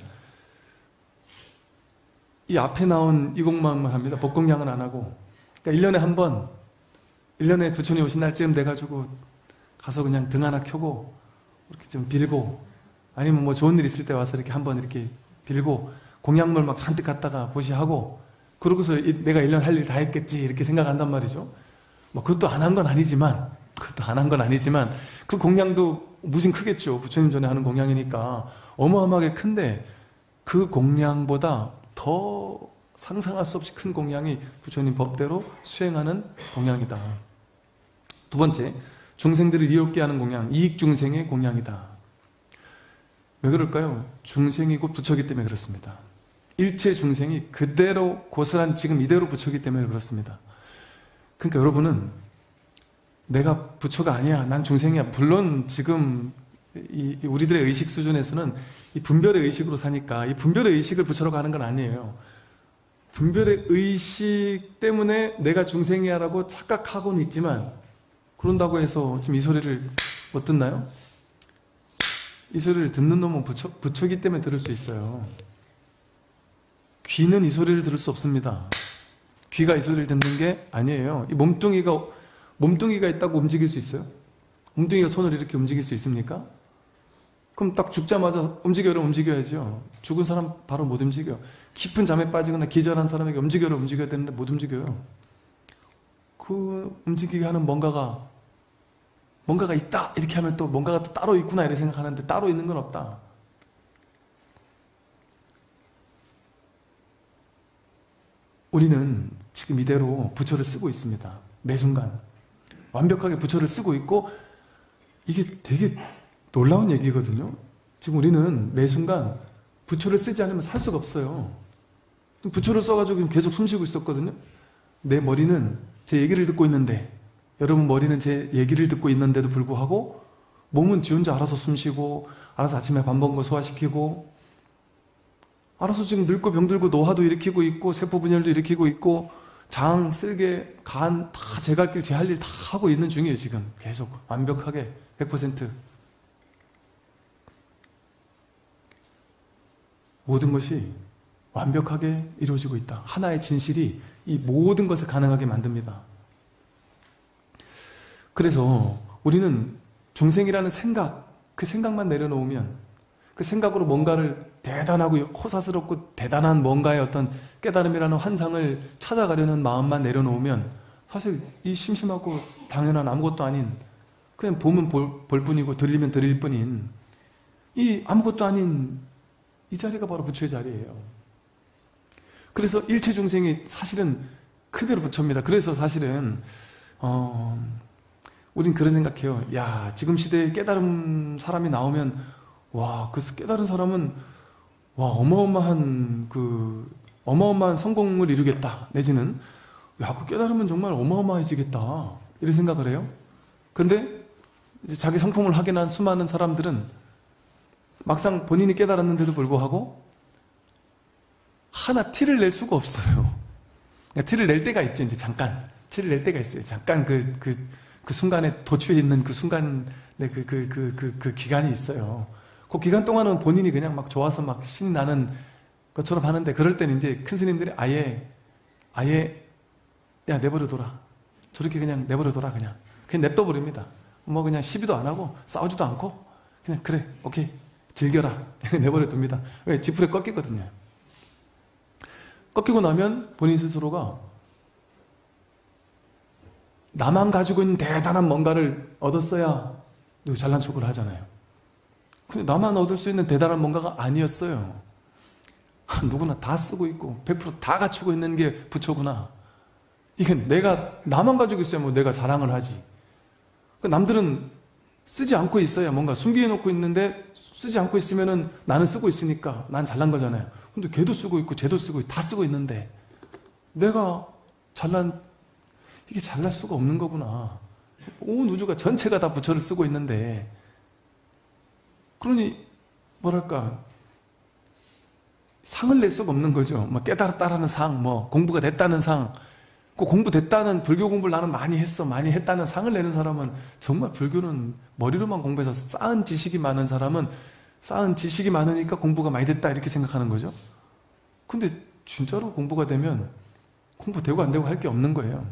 이 앞에 나온 이공만만 합니다. 법 공양은 안 하고. 그러니까 일 년에 한 번, 일 년에 부처님 오신 날쯤 돼가지고 가서 그냥 등 하나 켜고 이렇게 좀 빌고, 아니면 뭐 좋은 일 있을 때 와서 이렇게 한번 이렇게 빌고 공양물 막 잔뜩 갖다가 보시하고, 그러고서 내가 일 년 할 일 다 했겠지 이렇게 생각한단 말이죠. 뭐 그것도 안 한 건 아니지만 그것도 안 한 건 아니지만 그 공양도 무슨 크겠죠. 부처님 전에 하는 공양이니까 어마어마하게 큰데, 그 공양보다 더 상상할 수 없이 큰 공양이 부처님 법대로 수행하는 공양이다. 두 번째, 중생들을 이롭게 하는 공양, 이익중생의 공양이다. 왜 그럴까요? 중생이 곧 부처이기 때문에 그렇습니다. 일체 중생이 그대로 고스란 지금 이대로 부처이기 때문에 그렇습니다. 그러니까 여러분은 내가 부처가 아니야, 난 중생이야. 물론 지금 이 우리들의 의식 수준에서는 이 분별의 의식으로 사니까 이 분별의 의식을 부처라고 하는 건 아니에요. 분별의 의식 때문에 내가 중생이야 라고 착각하고는 있지만, 그런다고 해서 지금 이 소리를 못 듣나요? 이 소리를 듣는 놈은 부처, 부처이기 때문에 들을 수 있어요. 귀는 이 소리를 들을 수 없습니다. 귀가 이 소리를 듣는 게 아니에요. 이 몸뚱이가, 몸뚱이가 있다고 움직일 수 있어요? 몸뚱이가 손을 이렇게 움직일 수 있습니까? 그럼 딱 죽자마자 움직여라 움직여야죠. 죽은 사람 바로 못 움직여. 깊은 잠에 빠지거나 기절한 사람에게 움직여라 움직여야 되는데 못 움직여요. 그 움직이게 하는 뭔가가 뭔가가 있다 이렇게 하면 또 뭔가가 또 따로 있구나 이렇게 생각하는데, 따로 있는 건 없다. 우리는 지금 이대로 부처를 쓰고 있습니다. 매 순간 완벽하게 부처를 쓰고 있고, 이게 되게 놀라운 얘기거든요. 지금 우리는 매 순간 부처를 쓰지 않으면 살 수가 없어요. 부처를 써가지고 계속 숨쉬고 있었거든요. 내 머리는 제 얘기를 듣고 있는데, 여러분 머리는 제 얘기를 듣고 있는데도 불구하고 몸은 지 혼자 알아서 숨쉬고, 알아서 아침에 밥 먹은 거 소화시키고, 알아서 지금 늙고 병들고 노화도 일으키고 있고, 세포 분열도 일으키고 있고, 장, 쓸개, 간 다 제 갈 길, 제 할 일 다 하고 있는 중이에요. 지금 계속 완벽하게 백 퍼센트. 모든 것이 완벽하게 이루어지고 있다. 하나의 진실이 이 모든 것을 가능하게 만듭니다. 그래서 우리는 중생이라는 생각, 그 생각만 내려놓으면, 그 생각으로 뭔가를 대단하고 호사스럽고 대단한 뭔가의 어떤 깨달음이라는 환상을 찾아가려는 마음만 내려놓으면, 사실 이 심심하고 당연한 아무것도 아닌, 그냥 보면 볼, 볼 뿐이고 들리면 들릴 뿐인 이 아무것도 아닌 이 자리가 바로 부처의 자리예요. 그래서 일체 중생이 사실은 그대로 부처입니다. 그래서 사실은 어, 우린 그런 생각해요. 야, 지금 시대에 깨달은 사람이 나오면, 와, 그 깨달은 사람은 와 어마어마한 그 어마어마한 성공을 이루겠다. 내지는 야, 그 깨달으면 정말 어마어마해지겠다. 이런 생각을 해요. 근데 이제 자기 성품을 확인한 수많은 사람들은 막상 본인이 깨달았는데도 불구하고 하나 티를 낼 수가 없어요. 그러니까 티를 낼 때가 있죠. 이제 잠깐 티를 낼 때가 있어요. 잠깐 그 그 그 순간에 도취해 있는 그 순간에 그 그 그 그 그 기간이 있어요. 그 기간 동안은 본인이 그냥 막 좋아서 막 신이 나는 것처럼 하는데, 그럴 때는 이제 큰 스님들이 아예 아예 야 내버려둬라. 저렇게 그냥 내버려둬라. 그냥 그냥 냅둬 버립니다. 뭐 그냥 시비도 안 하고 싸우지도 않고 그냥 그래 오케이 즐겨라 내버려둡니다. 왜? 지푸레 꺾이거든요. 꺾이고 나면 본인 스스로가 나만 가지고 있는 대단한 뭔가를 얻었어야 잘난 척을 하잖아요. 근데 나만 얻을 수 있는 대단한 뭔가가 아니었어요. 누구나 다 쓰고 있고 백 퍼센트 다 갖추고 있는 게 부처구나. 이게 내가 나만 가지고 있어야 뭐 내가 자랑을 하지. 남들은 쓰지 않고 있어야 뭔가 숨겨놓고 있는데, 쓰지 않고 있으면은 나는 쓰고 있으니까 난 잘난 거잖아요. 근데 걔도 쓰고 있고 쟤도 쓰고 있고 다 쓰고 있는데 내가 잘난, 이게 잘날 수가 없는 거구나. 온 우주가 전체가 다 부처를 쓰고 있는데, 그러니 뭐랄까, 상을 낼 수가 없는 거죠. 뭐 깨달았다라는 상, 뭐 공부가 됐다는 상, 그 공부됐다는, 불교 공부를 나는 많이 했어, 많이 했다는 상을 내는 사람은, 정말 불교는 머리로만 공부해서 쌓은 지식이 많은 사람은 쌓은 지식이 많으니까 공부가 많이 됐다 이렇게 생각하는 거죠. 근데 진짜로 공부가 되면 공부되고 안 되고 할 게 없는 거예요.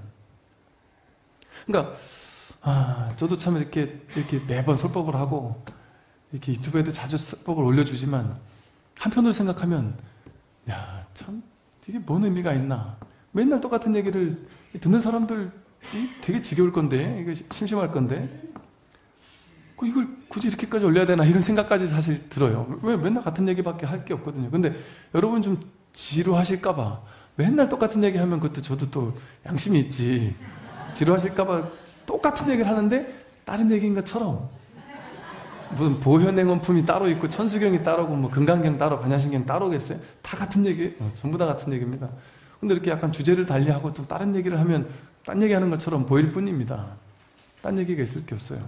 그러니까 아, 저도 참 이렇게 이렇게 매번 설법을 하고 이렇게 유튜브에도 자주 설법을 올려주지만, 한편으로 생각하면 야, 참 이게 뭔 의미가 있나. 맨날 똑같은 얘기를 듣는 사람들 되게 지겨울 건데, 이거 심심할 건데, 이걸 굳이 이렇게까지 올려야 되나 이런 생각까지 사실 들어요. 왜 맨날 같은 얘기밖에 할 게 없거든요. 근데 여러분 좀 지루하실까봐, 맨날 똑같은 얘기 하면 그것도 저도 또 양심이 있지, 지루하실까봐 똑같은 얘기를 하는데 다른 얘기인 것처럼, 무슨 보현행원품이 따로 있고 천수경이 따로고 뭐 금강경 따로 반야신경 따로겠어요? 다 같은 얘기예요. 전부 다 같은 얘기입니다. 근데 이렇게 약간 주제를 달리하고 좀 다른 얘기를 하면 딴 얘기하는 것처럼 보일 뿐입니다. 딴 얘기가 있을 게 없어요.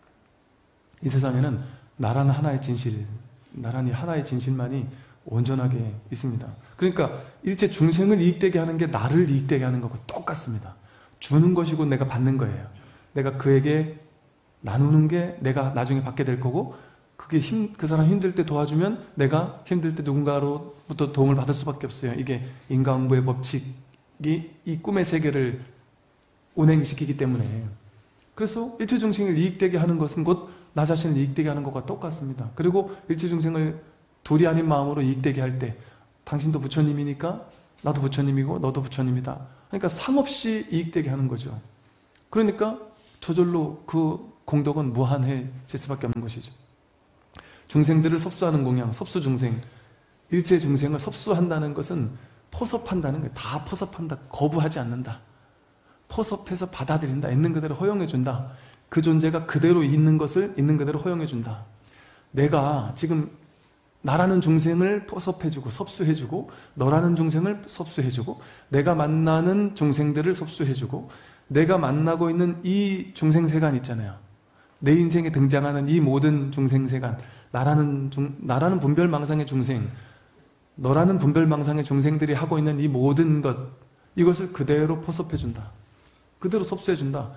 이 세상에는 나라는 하나의 진실, 나라는 하나의 진실만이 온전하게 있습니다. 그러니까 일체 중생을 이익되게 하는 게 나를 이익되게 하는 거고 똑같습니다. 주는 것이고 내가 받는 거예요. 내가 그에게 나누는 게 내가 나중에 받게 될 거고, 그게 힘, 그 사람 힘들 때 도와주면 내가 힘들 때 누군가로부터 도움을 받을 수밖에 없어요. 이게 인과응보의 법칙이 이 꿈의 세계를 운행시키기 때문에. 그래서 일체 중생을 이익되게 하는 것은 곧 나 자신을 이익되게 하는 것과 똑같습니다. 그리고 일체 중생을 둘이 아닌 마음으로 이익되게 할 때, 당신도 부처님이니까 나도 부처님이고 너도 부처님이다. 그러니까 상없이 이익되게 하는 거죠. 그러니까 저절로 그 공덕은 무한해질 수밖에 없는 것이죠. 중생들을 섭수하는 공양, 섭수중생, 일체 중생을 섭수한다는 것은 포섭한다는 거예요. 다 포섭한다. 거부하지 않는다. 포섭해서 받아들인다. 있는 그대로 허용해준다. 그 존재가 그대로 있는 것을 있는 그대로 허용해준다. 내가 지금 나라는 중생을 포섭해주고 섭수해주고, 너라는 중생을 섭수해주고, 내가 만나는 중생들을 섭수해주고, 내가 만나고 있는 이 중생세간 있잖아요. 내 인생에 등장하는 이 모든 중생세간, 나라는, 중, 나라는 분별망상의 중생, 너라는 분별망상의 중생들이 하고 있는 이 모든 것, 이것을 그대로 포섭해준다. 그대로 섭수해준다.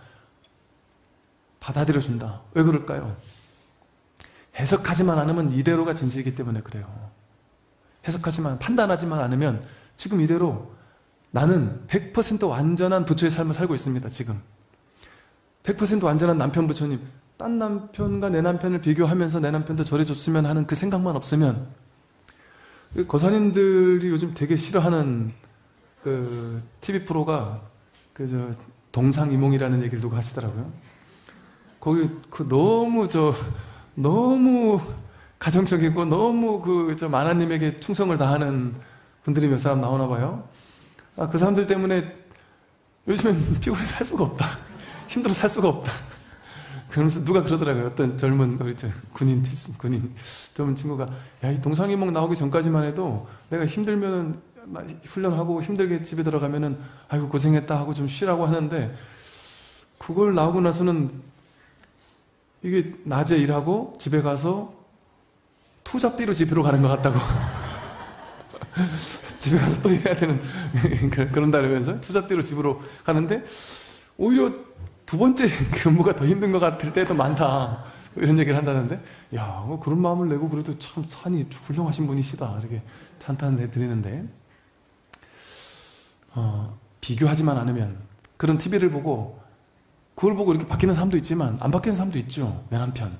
받아들여준다. 왜 그럴까요? 해석하지만 않으면 이대로가 진실이기 때문에 그래요. 해석하지만, 판단하지만 않으면 지금 이대로 나는 백 퍼센트 완전한 부처의 삶을 살고 있습니다. 지금 백 퍼센트 완전한 남편 부처님, 딴 남편과 내 남편을 비교하면서 내 남편도 저래줬으면 하는 그 생각만 없으면, 거사님들이 요즘 되게 싫어하는 그 티비 프로가 그 저 동상이몽이라는 얘기를 누가 하시더라고요. 거기 그 너무 저 너무 가정적이고 너무 그 저 만화님에게 충성을 다하는 분들이 몇 사람 나오나 봐요. 아, 그 사람들 때문에 요즘엔 피곤해 살 수가 없다. 힘들어 살 수가 없다. 그러면서 누가 그러더라고요. 어떤 젊은 우리 저 군인 군인 젊은 친구가, 야, 이 동상이몽 나오기 전까지만 해도 내가 힘들면은 훈련하고 힘들게 집에 들어가면은 아이고 고생했다 하고 좀 쉬라고 하는데, 그걸 나오고 나서는 이게 낮에 일하고 집에 가서 투잡디로 집으로 가는 것 같다고. 집에 가서 또 일해야 되는 그런다 그러면서 투잡디로 집으로 가는데, 오히려 두 번째 근무가 더 힘든 것 같을 때도 많다, 이런 얘기를 한다는데, 야, 그런 마음을 내고 그래도 참 산이 훌륭하신 분이시다, 이렇게 찬탄해 드리는데, 어, 비교하지만 않으면, 그런 티비를 보고 그걸 보고 이렇게 바뀌는 사람도 있지만 안 바뀌는 사람도 있죠. 내 남편.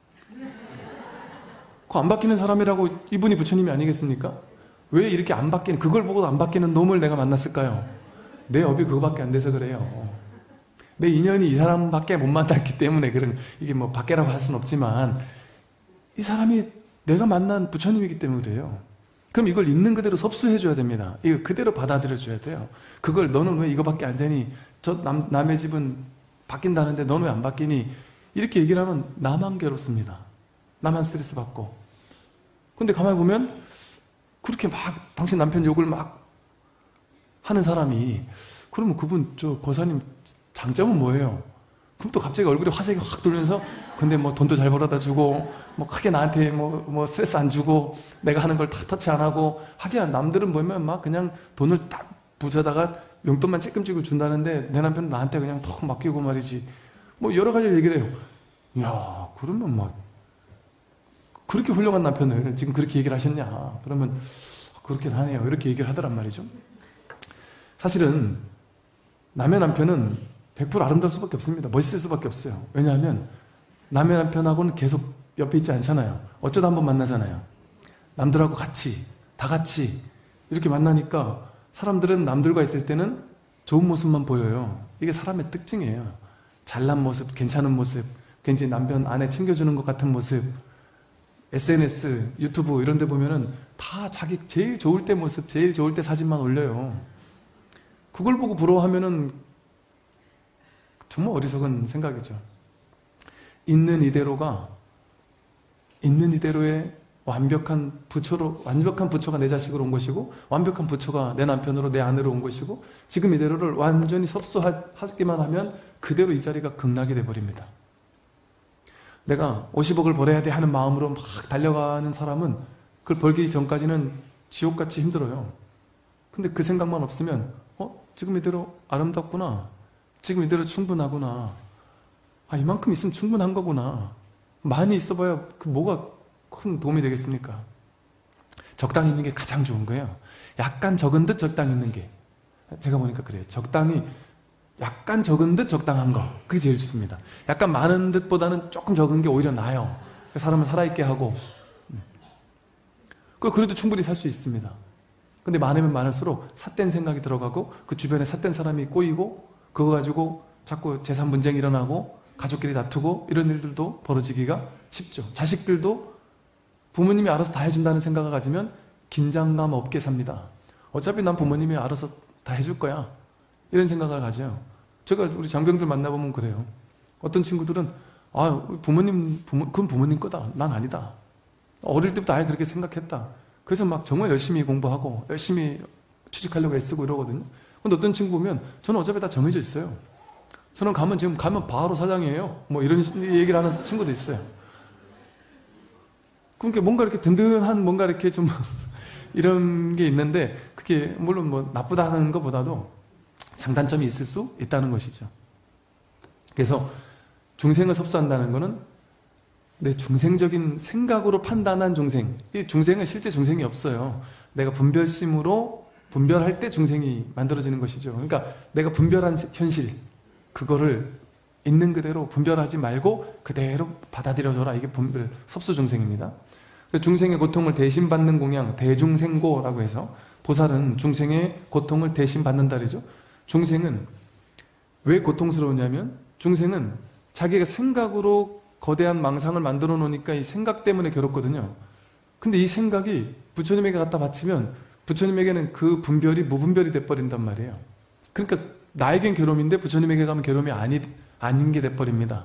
그 안 바뀌는 사람이라고 이분이 부처님이 아니겠습니까? 왜 이렇게 안 바뀌는, 그걸 보고도 안 바뀌는 놈을 내가 만났을까요? 내 업이 그거밖에 안 돼서 그래요. 내 인연이 이 사람밖에 못 만났기 때문에 그런, 이게 뭐 밖에라고 할 수는 없지만 이 사람이 내가 만난 부처님이기 때문에 그래요. 그럼 이걸 있는 그대로 섭수해줘야 됩니다. 이거 그대로 받아들여줘야 돼요. 그걸 너는 왜 이거밖에 안 되니? 저 남, 남의 집은 바뀐다는데 너는 왜 안 바뀌니? 이렇게 얘기를 하면 나만 괴롭습니다. 나만 스트레스 받고. 근데 가만히 보면 그렇게 막 당신 남편 욕을 막 하는 사람이, 그러면 그분 저 고사님 장점은 뭐예요? 그럼 또 갑자기 얼굴에 화색이 확 돌면서, 근데 뭐 돈도 잘 벌어다 주고, 뭐 크게 나한테 뭐, 뭐 스트레스 안 주고, 내가 하는 걸 다 터치 안 하고, 하기야 남들은 보면 막 그냥 돈을 딱 부쳐다가 용돈만 찔끔찔끔 준다는데, 내 남편은 나한테 그냥 턱 맡기고 말이지. 뭐 여러 가지를 얘기를 해요. 이야, 그러면 뭐, 그렇게 훌륭한 남편을 지금 그렇게 얘기를 하셨냐? 그러면, 그렇게 하네요. 이렇게 얘기를 하더란 말이죠. 사실은, 남의 남편은 백 퍼센트 아름다울 수밖에 없습니다. 멋있을 수밖에 없어요. 왜냐하면 남의 남편하고는 계속 옆에 있지 않잖아요. 어쩌다 한번 만나잖아요. 남들하고 같이, 다 같이 이렇게 만나니까 사람들은 남들과 있을 때는 좋은 모습만 보여요. 이게 사람의 특징이에요. 잘난 모습, 괜찮은 모습, 괜히 남편, 아내 챙겨주는 것 같은 모습, 에스엔에스, 유튜브 이런 데 보면은 다 자기 제일 좋을 때 모습, 제일 좋을 때 사진만 올려요. 그걸 보고 부러워하면은 정말 어리석은 생각이죠. 있는 이대로가, 있는 이대로의 완벽한 부처로, 완벽한 부처가 내 자식으로 온 것이고, 완벽한 부처가 내 남편으로, 내 아내로 온 것이고, 지금 이대로를 완전히 섭수하기만 하면 그대로 이 자리가 극락이 돼버립니다. 내가 오십억을 벌어야 돼 하는 마음으로 막 달려가는 사람은 그걸 벌기 전까지는 지옥같이 힘들어요. 근데 그 생각만 없으면, 어? 지금 이대로 아름답구나. 지금 이대로 충분하구나. 아, 이만큼 있으면 충분한 거구나. 많이 있어봐야 그 뭐가 큰 도움이 되겠습니까? 적당히 있는 게 가장 좋은 거예요. 약간 적은 듯 적당히 있는 게. 제가 보니까 그래요. 적당히, 약간 적은 듯 적당한 거. 그게 제일 좋습니다. 약간 많은 듯보다는 조금 적은 게 오히려 나아요. 사람을 살아있게 하고. 그래도 충분히 살 수 있습니다. 근데 많으면 많을수록 삿된 생각이 들어가고, 그 주변에 삿된 사람이 꼬이고, 그거 가지고 자꾸 재산 분쟁이 일어나고 가족끼리 다투고 이런 일들도 벌어지기가 쉽죠. 자식들도 부모님이 알아서 다 해준다는 생각을 가지면 긴장감 없게 삽니다. 어차피 난 부모님이 알아서 다 해줄 거야. 이런 생각을 가져요. 제가 우리 장병들 만나보면 그래요. 어떤 친구들은 아, 부모님, 부모, 그건 부모님 거다. 난 아니다. 어릴 때부터 아예 그렇게 생각했다. 그래서 막 정말 열심히 공부하고 열심히 취직하려고 애쓰고 이러거든요. 근데 어떤 친구 보면 저는 어차피 다 정해져 있어요. 저는 가면 지금 가면 바로 사장이에요. 뭐 이런 얘기를 하는 친구도 있어요. 그러니까 뭔가 이렇게 든든한 뭔가 이렇게 좀 이런 게 있는데 그게 물론 뭐 나쁘다는 것보다도 장단점이 있을 수 있다는 것이죠. 그래서 중생을 섭수한다는 것은 내 중생적인 생각으로 판단한 중생. 이 중생은 실제 중생이 없어요. 내가 분별심으로 분별할 때 중생이 만들어지는 것이죠. 그러니까 내가 분별한 현실, 그거를 있는 그대로 분별하지 말고 그대로 받아들여줘라. 이게 분별, 섭수중생입니다. 중생의 고통을 대신 받는 공양, 대중생고라고 해서 보살은 중생의 고통을 대신 받는다 그러죠. 중생은 왜 고통스러우냐면 중생은 자기가 생각으로 거대한 망상을 만들어 놓으니까 이 생각 때문에 괴롭거든요. 근데 이 생각이 부처님에게 갖다 바치면 부처님에게는 그 분별이 무분별이 돼버린단 말이에요. 그러니까 나에겐 괴로움인데 부처님에게 가면 괴로움이 아니, 아닌 게 돼버립니다.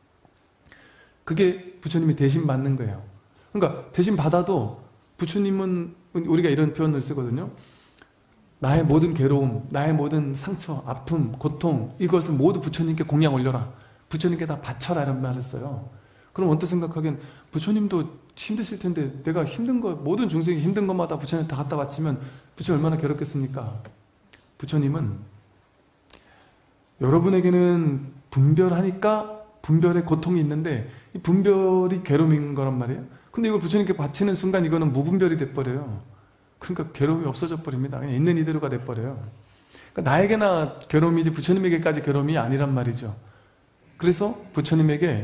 그게 부처님이 대신 받는 거예요. 그러니까 대신 받아도 부처님은 우리가 이런 표현을 쓰거든요. 나의 모든 괴로움, 나의 모든 상처, 아픔, 고통 이것을 모두 부처님께 공양 올려라. 부처님께 다 바쳐라 이런 말을 써요. 그럼 언뜻 생각하기엔 부처님도 힘드실 텐데 내가 힘든 거, 모든 중생이 힘든 것마다 부처님 다 갖다 바치면 부처님 얼마나 괴롭겠습니까? 부처님은 여러분에게는 분별하니까 분별의 고통이 있는데 이 분별이 괴로움인 거란 말이에요. 근데 이걸 부처님께 바치는 순간 이거는 무분별이 돼버려요. 그러니까 괴로움이 없어져 버립니다. 그냥 있는 이대로가 돼버려요. 그러니까 나에게나 괴로움이지 부처님에게까지 괴로움이 아니란 말이죠. 그래서 부처님에게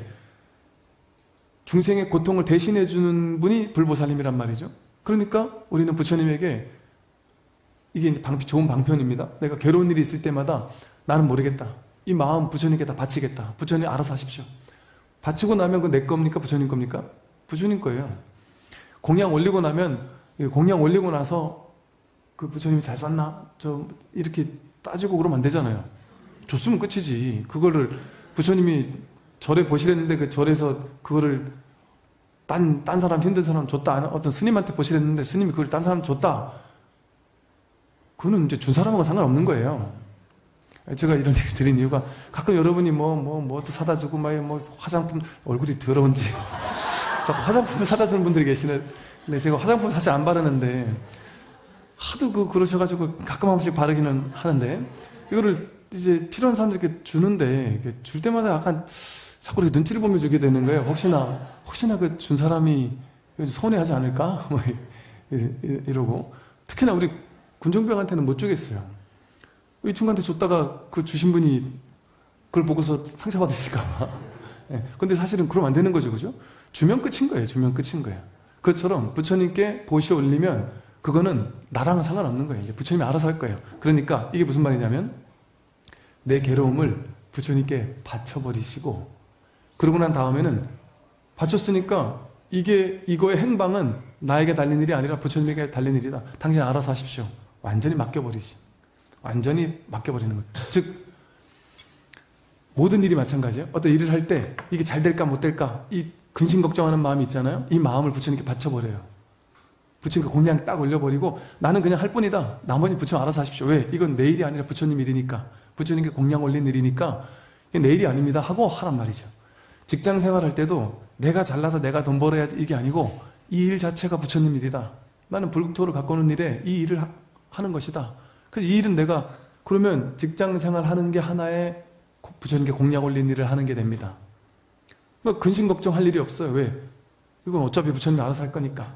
중생의 고통을 대신해 주는 분이 불보살님이란 말이죠. 그러니까 우리는 부처님에게 이게 이제 방, 좋은 방편입니다. 내가 괴로운 일이 있을 때마다 나는 모르겠다. 이 마음 부처님께 다 바치겠다. 부처님 알아서 하십시오. 바치고 나면 그 내 겁니까? 부처님 겁니까? 부처님 거예요. 공양 올리고 나면 공양 올리고 나서 그 부처님이 잘 썼나? 저 이렇게 따지고 그러면 안 되잖아요. 줬으면 끝이지. 그거를 부처님이 절에 보시랬는데 그 절에서 그거를 딴, 딴 사람 힘든 사람 줬다. 어떤 스님한테 보시랬는데 스님이 그걸 딴 사람 줬다. 그거는 이제 준 사람하고 상관없는 거예요. 제가 이런 얘기 드린 이유가 가끔 여러분이 뭐, 뭐, 뭐 또 사다 주고, 막, 뭐, 화장품, 얼굴이 더러운지. 자꾸 화장품을 사다 주는 분들이 계시는데, 제가 화장품 사실 안 바르는데, 하도 그, 그러셔가지고 가끔 한 번씩 바르기는 하는데, 이거를 이제 필요한 사람들께 주는데, 줄 때마다 약간 자꾸 이렇게 눈치를 보며 주게 되는 거예요. 혹시나, 혹시나 그 준 사람이 서운해하지 않을까? 뭐, 이러고. 특히나 우리 군종병한테는 못 주겠어요. 이 친구한테 줬다가 그 주신 분이 그걸 보고서 상처받으실까봐. 네. 근데 사실은 그러면 안 되는 거죠, 그죠? 주면 끝인 거예요, 주면 끝인 거예요. 그것처럼 부처님께 보시 올리면 그거는 나랑은 상관없는 거예요. 이제 부처님이 알아서 할 거예요. 그러니까 이게 무슨 말이냐면 내 괴로움을 부처님께 바쳐버리시고 그러고 난 다음에는 바쳤으니까 이게, 이거의 행방은 나에게 달린 일이 아니라 부처님에게 달린 일이다. 당신 알아서 하십시오. 완전히 맡겨버리시. 완전히 맡겨버리는 거예요. 즉 모든 일이 마찬가지예요. 어떤 일을 할 때 이게 잘 될까 못 될까 이 근심 걱정하는 마음이 있잖아요. 이 마음을 부처님께 바쳐버려요. 부처님께 공양 딱 올려버리고 나는 그냥 할 뿐이다. 나머지 부처님 알아서 하십시오. 왜? 이건 내 일이 아니라 부처님 일이니까 부처님께 공양 올린 일이니까 이게 내 일이 아닙니다 하고 하란 말이죠. 직장 생활할 때도 내가 잘나서 내가 돈 벌어야지 이게 아니고 이 일 자체가 부처님 일이다. 나는 불국토를 가꾸는 일에 이 일을 하, 하는 것이다. 그래서 이 일은 내가 그러면 직장 생활하는 게 하나의 부처님께 공양 올린 일을 하는 게 됩니다. 그러니까 근심 걱정할 일이 없어요. 왜? 이건 어차피 부처님이 알아서 할 거니까.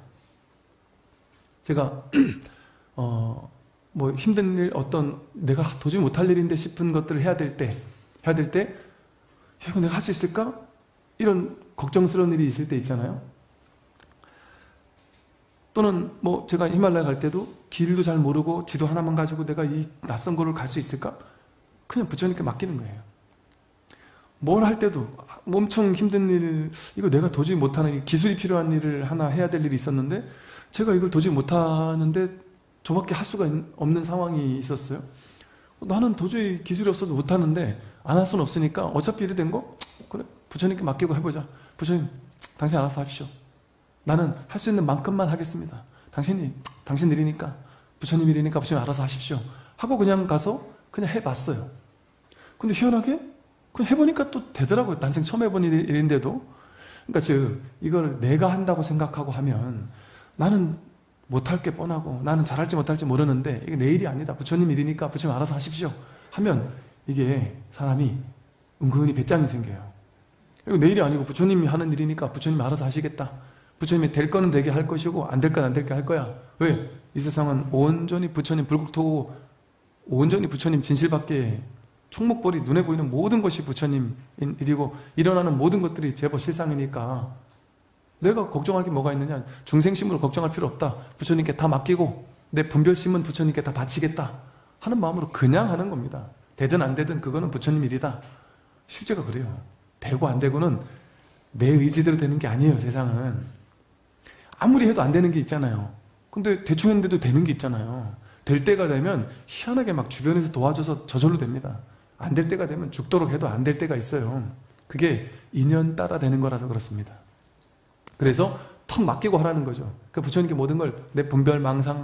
제가 어, 뭐 힘든 일 어떤 내가 도저히 못할 일인데 싶은 것들을 해야 될 때 해야 될 때 이거 내가 할 수 있을까? 이런 걱정스러운 일이 있을 때 있잖아요. 또는 뭐 제가 히말라야 갈 때도 길도 잘 모르고 지도 하나만 가지고 내가 이 낯선 곳을 갈 수 있을까? 그냥 부처님께 맡기는 거예요. 뭘 할 때도 엄청 힘든 일, 이거 내가 도저히 못하는 기술이 필요한 일을 하나 해야 될 일이 있었는데 제가 이걸 도저히 못하는데 저밖에 할 수가 없는 상황이 있었어요. 나는 도저히 기술이 없어서 못하는데 안 할 수는 없으니까 어차피 이래 된 거? 그래 부처님께 맡기고 해보자. 부처님 당신 알아서 하십시오. 나는 할 수 있는 만큼만 하겠습니다. 당신이 당신 일이니까 부처님 일이니까 부처님 알아서 하십시오 하고 그냥 가서 그냥 해봤어요. 근데 희한하게 그냥 해보니까 또 되더라고요. 난생 처음 해본 일인데도. 그러니까 즉 이걸 내가 한다고 생각하고 하면 나는 못할 게 뻔하고 나는 잘할지 못할지 모르는데 이게 내 일이 아니다. 부처님 일이니까 부처님 알아서 하십시오 하면 이게 사람이 은근히 배짱이 생겨요. 이거 내 일이 아니고 부처님이 하는 일이니까 부처님이 알아서 하시겠다. 부처님이 될 거는 되게 할 것이고 안 될 건 안 될 게 할 거야. 왜? 이 세상은 온전히 부처님 불국토고 온전히 부처님 진실밖에 총목벌이 눈에 보이는 모든 것이 부처님 일이고 일어나는 모든 것들이 제법 실상이니까 내가 걱정할 게 뭐가 있느냐. 중생심으로 걱정할 필요 없다. 부처님께 다 맡기고 내 분별심은 부처님께 다 바치겠다 하는 마음으로 그냥 하는 겁니다. 되든 안 되든 그거는 부처님 일이다. 실제가 그래요. 되고 안 되고는 내 의지대로 되는 게 아니에요. 세상은 아무리 해도 안 되는 게 있잖아요. 근데 대충 했는데도 되는 게 있잖아요. 될 때가 되면 희한하게 막 주변에서 도와줘서 저절로 됩니다. 안 될 때가 되면 죽도록 해도 안 될 때가 있어요. 그게 인연 따라 되는 거라서 그렇습니다. 그래서 턱 맡기고 하라는 거죠. 그러니까 부처님께 모든 걸 내 분별, 망상,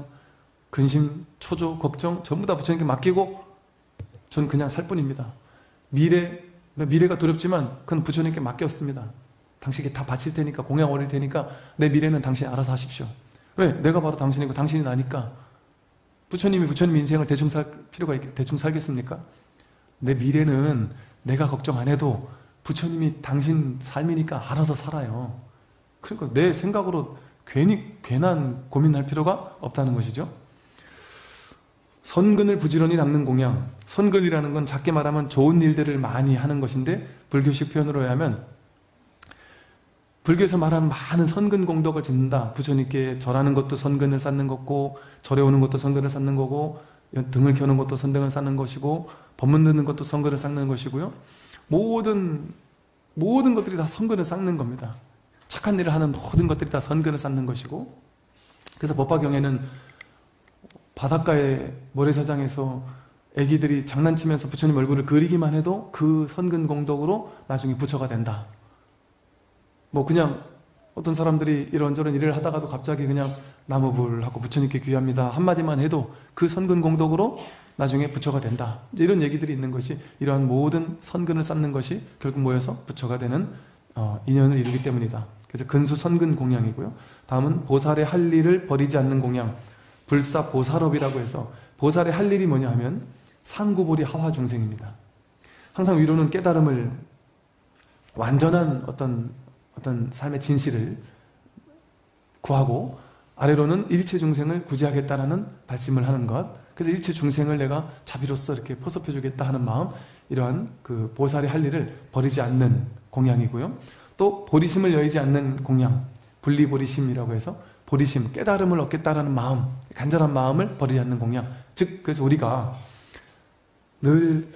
근심, 초조, 걱정 전부 다 부처님께 맡기고 저는 그냥 살 뿐입니다. 미래, 미래가 두렵지만 그건 부처님께 맡겼습니다. 당신에게 다 바칠 테니까 공양 올릴 테니까 내 미래는 당신이 알아서 하십시오. 왜? 내가 바로 당신이고 당신이 나니까. 부처님이 부처님 인생을 대충 살 필요가 있, 대충 살겠습니까? 내 미래는 내가 걱정 안 해도 부처님이 당신 삶이니까 알아서 살아요. 그러니까 내 생각으로 괜히 괜한 고민할 필요가 없다는 것이죠. 선근을 부지런히 닦는 공양. 선근이라는 건 작게 말하면 좋은 일들을 많이 하는 것인데 불교식 표현으로 하면 불교에서 말하는 많은 선근 공덕을 짓는다. 부처님께 절하는 것도 선근을 쌓는 거고 절에 오는 것도 선근을 쌓는 거고 등을 켜는 것도 선등을 쌓는 것이고 법문 듣는 것도 선근을 쌓는 것이고요. 모든 모든 것들이 다 선근을 쌓는 겁니다. 착한 일을 하는 모든 것들이 다 선근을 쌓는 것이고 그래서 법화경에는 바닷가의 모래사장에서 애기들이 장난치면서 부처님 얼굴을 그리기만 해도 그 선근 공덕으로 나중에 부처가 된다. 뭐 그냥 어떤 사람들이 이런저런 일을 하다가도 갑자기 그냥 나무불하고 부처님께 귀합니다 한마디만 해도 그 선근 공덕으로 나중에 부처가 된다. 이런 얘기들이 있는 것이, 이러한 모든 선근을 쌓는 것이 결국 모여서 부처가 되는 어, 인연을 이루기 때문이다. 그래서 근수 선근 공양이고요. 다음은 보살의 할 일을 버리지 않는 공양, 불사 보살업이라고 해서, 보살의 할 일이 뭐냐 하면 상구보리 하화 중생입니다. 항상 위로는 깨달음을, 완전한 어떤 어떤 삶의 진실을 구하고, 아래로는 일체 중생을 구제하겠다라는 발심을 하는 것. 그래서 일체 중생을 내가 자비로서 이렇게 포섭해 주겠다 하는 마음, 이러한 그 보살의 할 일을 버리지 않는 공양이고요. 또 보리심을 여의지 않는 공양, 분리보리심이라고 해서 보리심, 깨달음을 얻겠다라는 마음, 간절한 마음을 버리지 않는 공양. 즉, 그래서 우리가 늘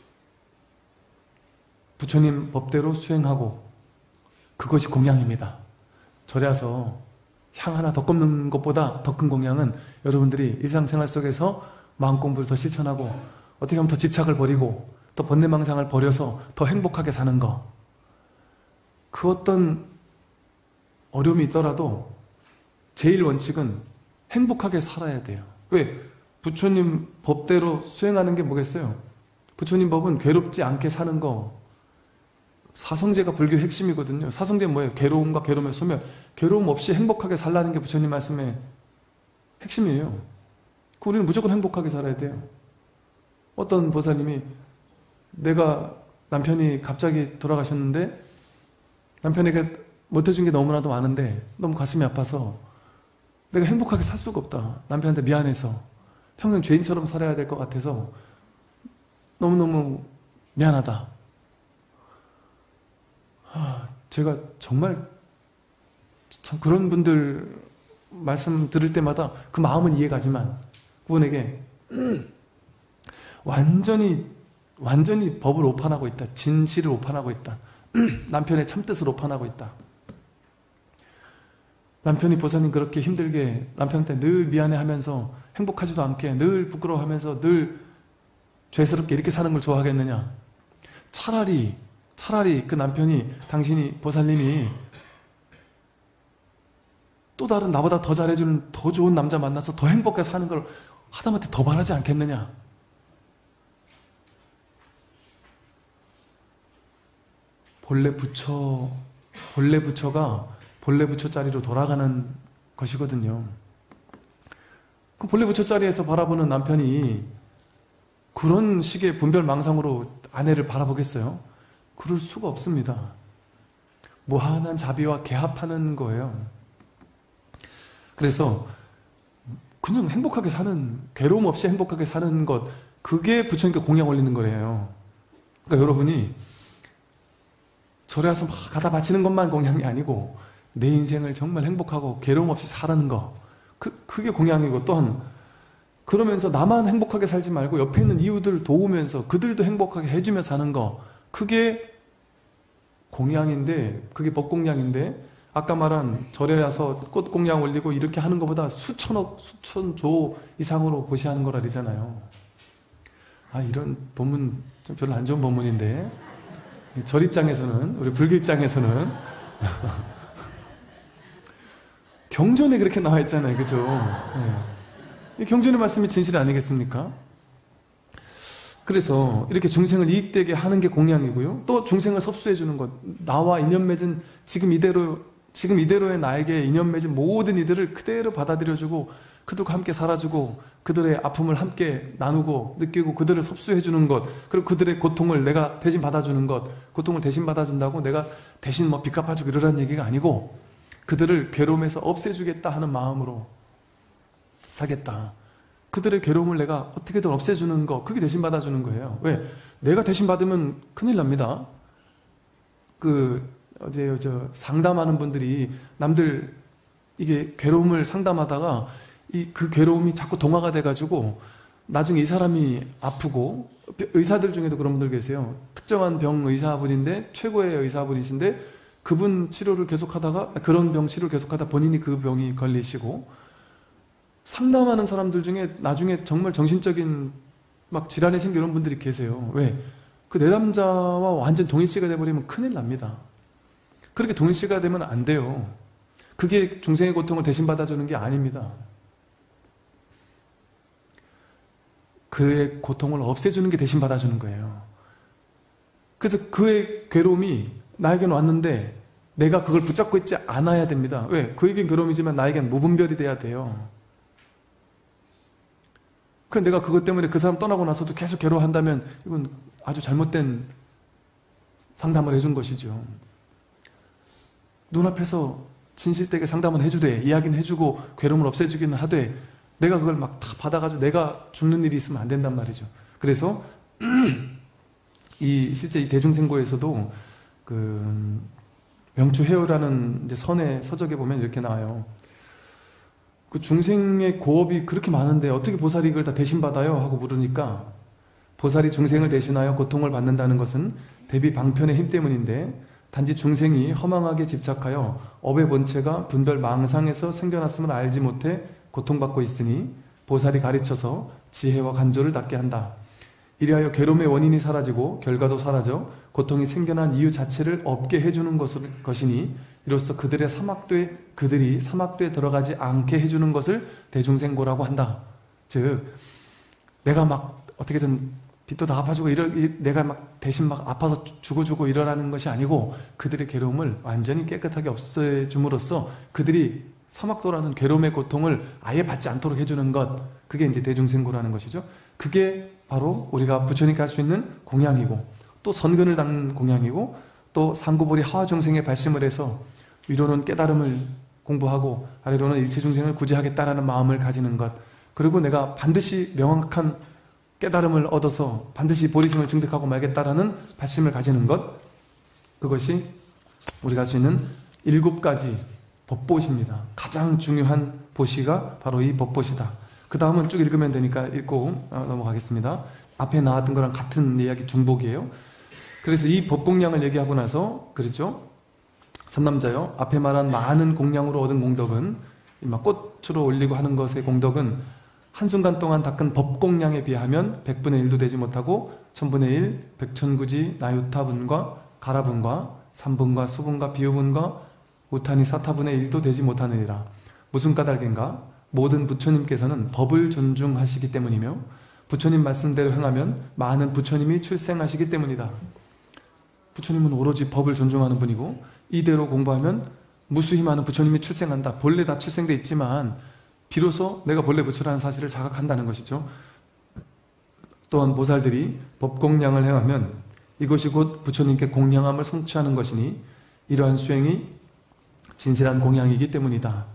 부처님 법대로 수행하고, 그것이 공양입니다. 절에 와서 향 하나 더 꼽는 것보다 더 큰 공양은 여러분들이 일상생활 속에서 마음공부를 더 실천하고, 어떻게 하면 더 집착을 버리고 더 번뇌망상을 버려서 더 행복하게 사는 것. 그 어떤 어려움이 있더라도 제일 원칙은 행복하게 살아야 돼요. 왜? 부처님 법대로 수행하는 게 뭐겠어요? 부처님 법은 괴롭지 않게 사는 거. 사성제가 불교의 핵심이거든요. 사성제는 뭐예요? 괴로움과 괴로움의 소멸. 괴로움 없이 행복하게 살라는 게 부처님 말씀의 핵심이에요. 우리는 무조건 행복하게 살아야 돼요. 어떤 보살님이, 내가 남편이 갑자기 돌아가셨는데 남편에게 못해준 게 너무나도 많은데 너무 가슴이 아파서 내가 행복하게 살 수가 없다. 남편한테 미안해서 평생 죄인처럼 살아야 될 것 같아서 너무너무 미안하다. 아, 제가 정말 참 그런 분들 말씀 들을 때마다 그 마음은 이해가지만, 그분에게 완전히 완전히 법을 오판하고 있다. 진실을 오판하고 있다. 남편의 참뜻을 오판하고 있다. 남편이 보살님 그렇게 힘들게 남편한테 늘 미안해하면서 행복하지도 않게 늘 부끄러워하면서 늘 죄스럽게 이렇게 사는 걸 좋아하겠느냐. 차라리 차라리 그 남편이, 당신이, 보살님이 또 다른 나보다 더 잘해주는 더 좋은 남자 만나서 더 행복하게 사는 걸 하다못해 더 바라지 않겠느냐. 본래 부처, 본래 부처가 본래 부처 자리로 돌아가는 것이거든요. 그 본래 부처 자리에서 바라보는 남편이 그런 식의 분별망상으로 아내를 바라보겠어요? 그럴 수가 없습니다. 무한한 자비와 개합하는 거예요. 그래서 그냥 행복하게 사는, 괴로움 없이 행복하게 사는 것, 그게 부처님께 공양 올리는 거래요. 그러니까 여러분이 절에 와서 막 가다 바치는 것만 공양이 아니고 내 인생을 정말 행복하고 괴로움 없이 살아는 거, 그, 그게 공양이고, 또한 그러면서 나만 행복하게 살지 말고 옆에 있는 이웃을 도우면서 그들도 행복하게 해주며 사는 거, 그게 공양인데, 그게 법공양인데, 아까 말한 절에 와서 꽃공양 올리고 이렇게 하는 것보다 수천억, 수천조 이상으로 고시하는 거라 그러잖아요. 아, 이런 본문 좀 별로 안 좋은 본문인데, 절 입장에서는, 우리 불교 입장에서는 경전에 그렇게 나와 있잖아요. 그죠? 네. 경전의 말씀이 진실 아니겠습니까? 그래서 이렇게 중생을 이익되게 하는 게 공양이고요. 또 중생을 섭수해 주는 것, 나와 인연 맺은 지금 이대로, 지금 이대로의 나에게 인연 맺은 모든 이들을 그대로 받아들여주고 그들과 함께 살아주고 그들의 아픔을 함께 나누고 느끼고 그들을 섭수해 주는 것, 그리고 그들의 고통을 내가 대신 받아주는 것, 고통을 대신 받아준다고 내가 대신 뭐 빚 갚아주고 이러라는 얘기가 아니고, 그들을 괴로움에서 없애주겠다 하는 마음으로 사겠다. 그들의 괴로움을 내가 어떻게든 없애주는 거, 그게 대신 받아주는 거예요. 왜? 내가 대신 받으면 큰일 납니다. 그 어제 저 상담하는 분들이 남들 이게 괴로움을 상담하다가 이 그 괴로움이 자꾸 동화가 돼가지고 나중에 이 사람이 아프고, 의사들 중에도 그런 분들 계세요. 특정한 병 의사분인데 최고의 의사분이신데 그분 치료를 계속하다가, 그런 병 치료를 계속하다 본인이 그 병이 걸리시고, 상담하는 사람들 중에 나중에 정말 정신적인 막 질환이 생기는 분들이 계세요. 왜? 그 내담자와 완전 동일시가 돼버리면 큰일 납니다. 그렇게 동일시가 되면 안 돼요. 그게 중생의 고통을 대신 받아주는 게 아닙니다. 그의 고통을 없애주는 게 대신 받아주는 거예요. 그래서 그의 괴로움이 나에게는 왔는데 내가 그걸 붙잡고 있지 않아야 됩니다. 왜? 그에겐 괴로움이지만 나에겐 무분별이 돼야 돼요. 그럼 내가 그것 때문에 그 사람 떠나고 나서도 계속 괴로워한다면 이건 아주 잘못된 상담을 해준 것이죠. 눈앞에서 진실되게 상담을 해주되 이야기는 해주고 괴로움을 없애주기는 하되 내가 그걸 막 다 받아가지고 내가 죽는 일이 있으면 안 된단 말이죠. 그래서 이 실제 이 대중생고에서도 그 명추해요라는 이제 선의 서적에 보면 이렇게 나와요. 그 중생의 고업이 그렇게 많은데 어떻게 보살이 이걸 다 대신 받아요? 하고 물으니까 보살이 중생을 대신하여 고통을 받는다는 것은 대비 방편의 힘 때문인데 단지 중생이 허망하게 집착하여 업의 본체가 분별 망상에서 생겨났음을 알지 못해 고통받고 있으니 보살이 가르쳐서 지혜와 간조를 닦게 한다. 이리하여 괴로움의 원인이 사라지고 결과도 사라져 고통이 생겨난 이유 자체를 없게 해주는 것이니 이로써 그들의 사막도에 그들이 사막도에 들어가지 않게 해주는 것을 대중생고라고 한다. 즉 내가 막 어떻게든 빚도 다 갚아주고 이러, 내가 막 대신 막 아파서 죽어주고 이러라는 것이 아니고 그들의 괴로움을 완전히 깨끗하게 없애줌으로써 그들이 사막도라는 괴로움의 고통을 아예 받지 않도록 해주는 것, 그게 이제 대중생고라는 것이죠. 그게 바로 우리가 부처님께 할 수 있는 공양이고 또 선근을 닦는 공양이고 또 상구보리 하와중생에 발심을 해서 위로는 깨달음을 공부하고 아래로는 일체중생을 구제하겠다라는 마음을 가지는 것, 그리고 내가 반드시 명확한 깨달음을 얻어서 반드시 보리심을 증득하고 말겠다라는 발심을 가지는 것, 그것이 우리가 할 수 있는 일곱 가지 법보시입니다. 가장 중요한 보시가 바로 이 법보시다. 그 다음은 쭉 읽으면 되니까 읽고 넘어가겠습니다. 앞에 나왔던 거랑 같은 이야기 중복이에요. 그래서 이 법공양을 얘기하고 나서 그렇죠? 선남자요, 앞에 말한 많은 공양으로 얻은 공덕은 막 꽃으로 올리고 하는 것의 공덕은 한순간 동안 닦은 법공양에 비하면 백분의 일도 되지 못하고 천분의 일, 백천구지 나유타분과 가라분과 삼분과 수분과 비유분과 우타니 사타분의 일도 되지 못하느니라. 무슨 까닭인가? 모든 부처님께서는 법을 존중하시기 때문이며 부처님 말씀대로 행하면 많은 부처님이 출생하시기 때문이다. 부처님은 오로지 법을 존중하는 분이고 이대로 공부하면 무수히 많은 부처님이 출생한다. 본래 다 출생돼 있지만 비로소 내가 본래 부처라는 사실을 자각한다는 것이죠. 또한 보살들이 법공양을 행하면 이것이 곧 부처님께 공양함을 성취하는 것이니 이러한 수행이 진실한 공양이기 때문이다.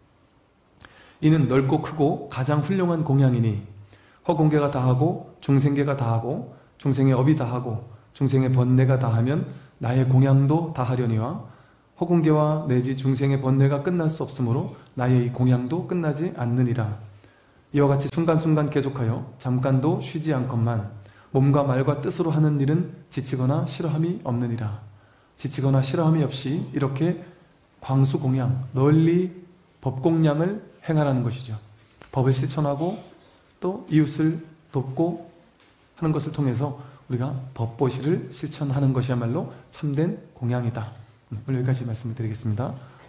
이는 넓고 크고 가장 훌륭한 공양이니 허공계가 다하고 중생계가 다하고 중생의 업이 다하고 중생의 번뇌가 다하면 나의 공양도 다하려니와 허공계와 내지 중생의 번뇌가 끝날 수 없으므로 나의 이 공양도 끝나지 않느니라. 이와 같이 순간순간 계속하여 잠깐도 쉬지 않건만 몸과 말과 뜻으로 하는 일은 지치거나 싫어함이 없느니라. 지치거나 싫어함이 없이 이렇게 광수공양, 널리 법공양을 행하라는 것이죠. 법을 실천하고 또 이웃을 돕고 하는 것을 통해서 우리가 법보시를 실천하는 것이야말로 참된 공양이다. 오늘 여기까지 말씀을 드리겠습니다.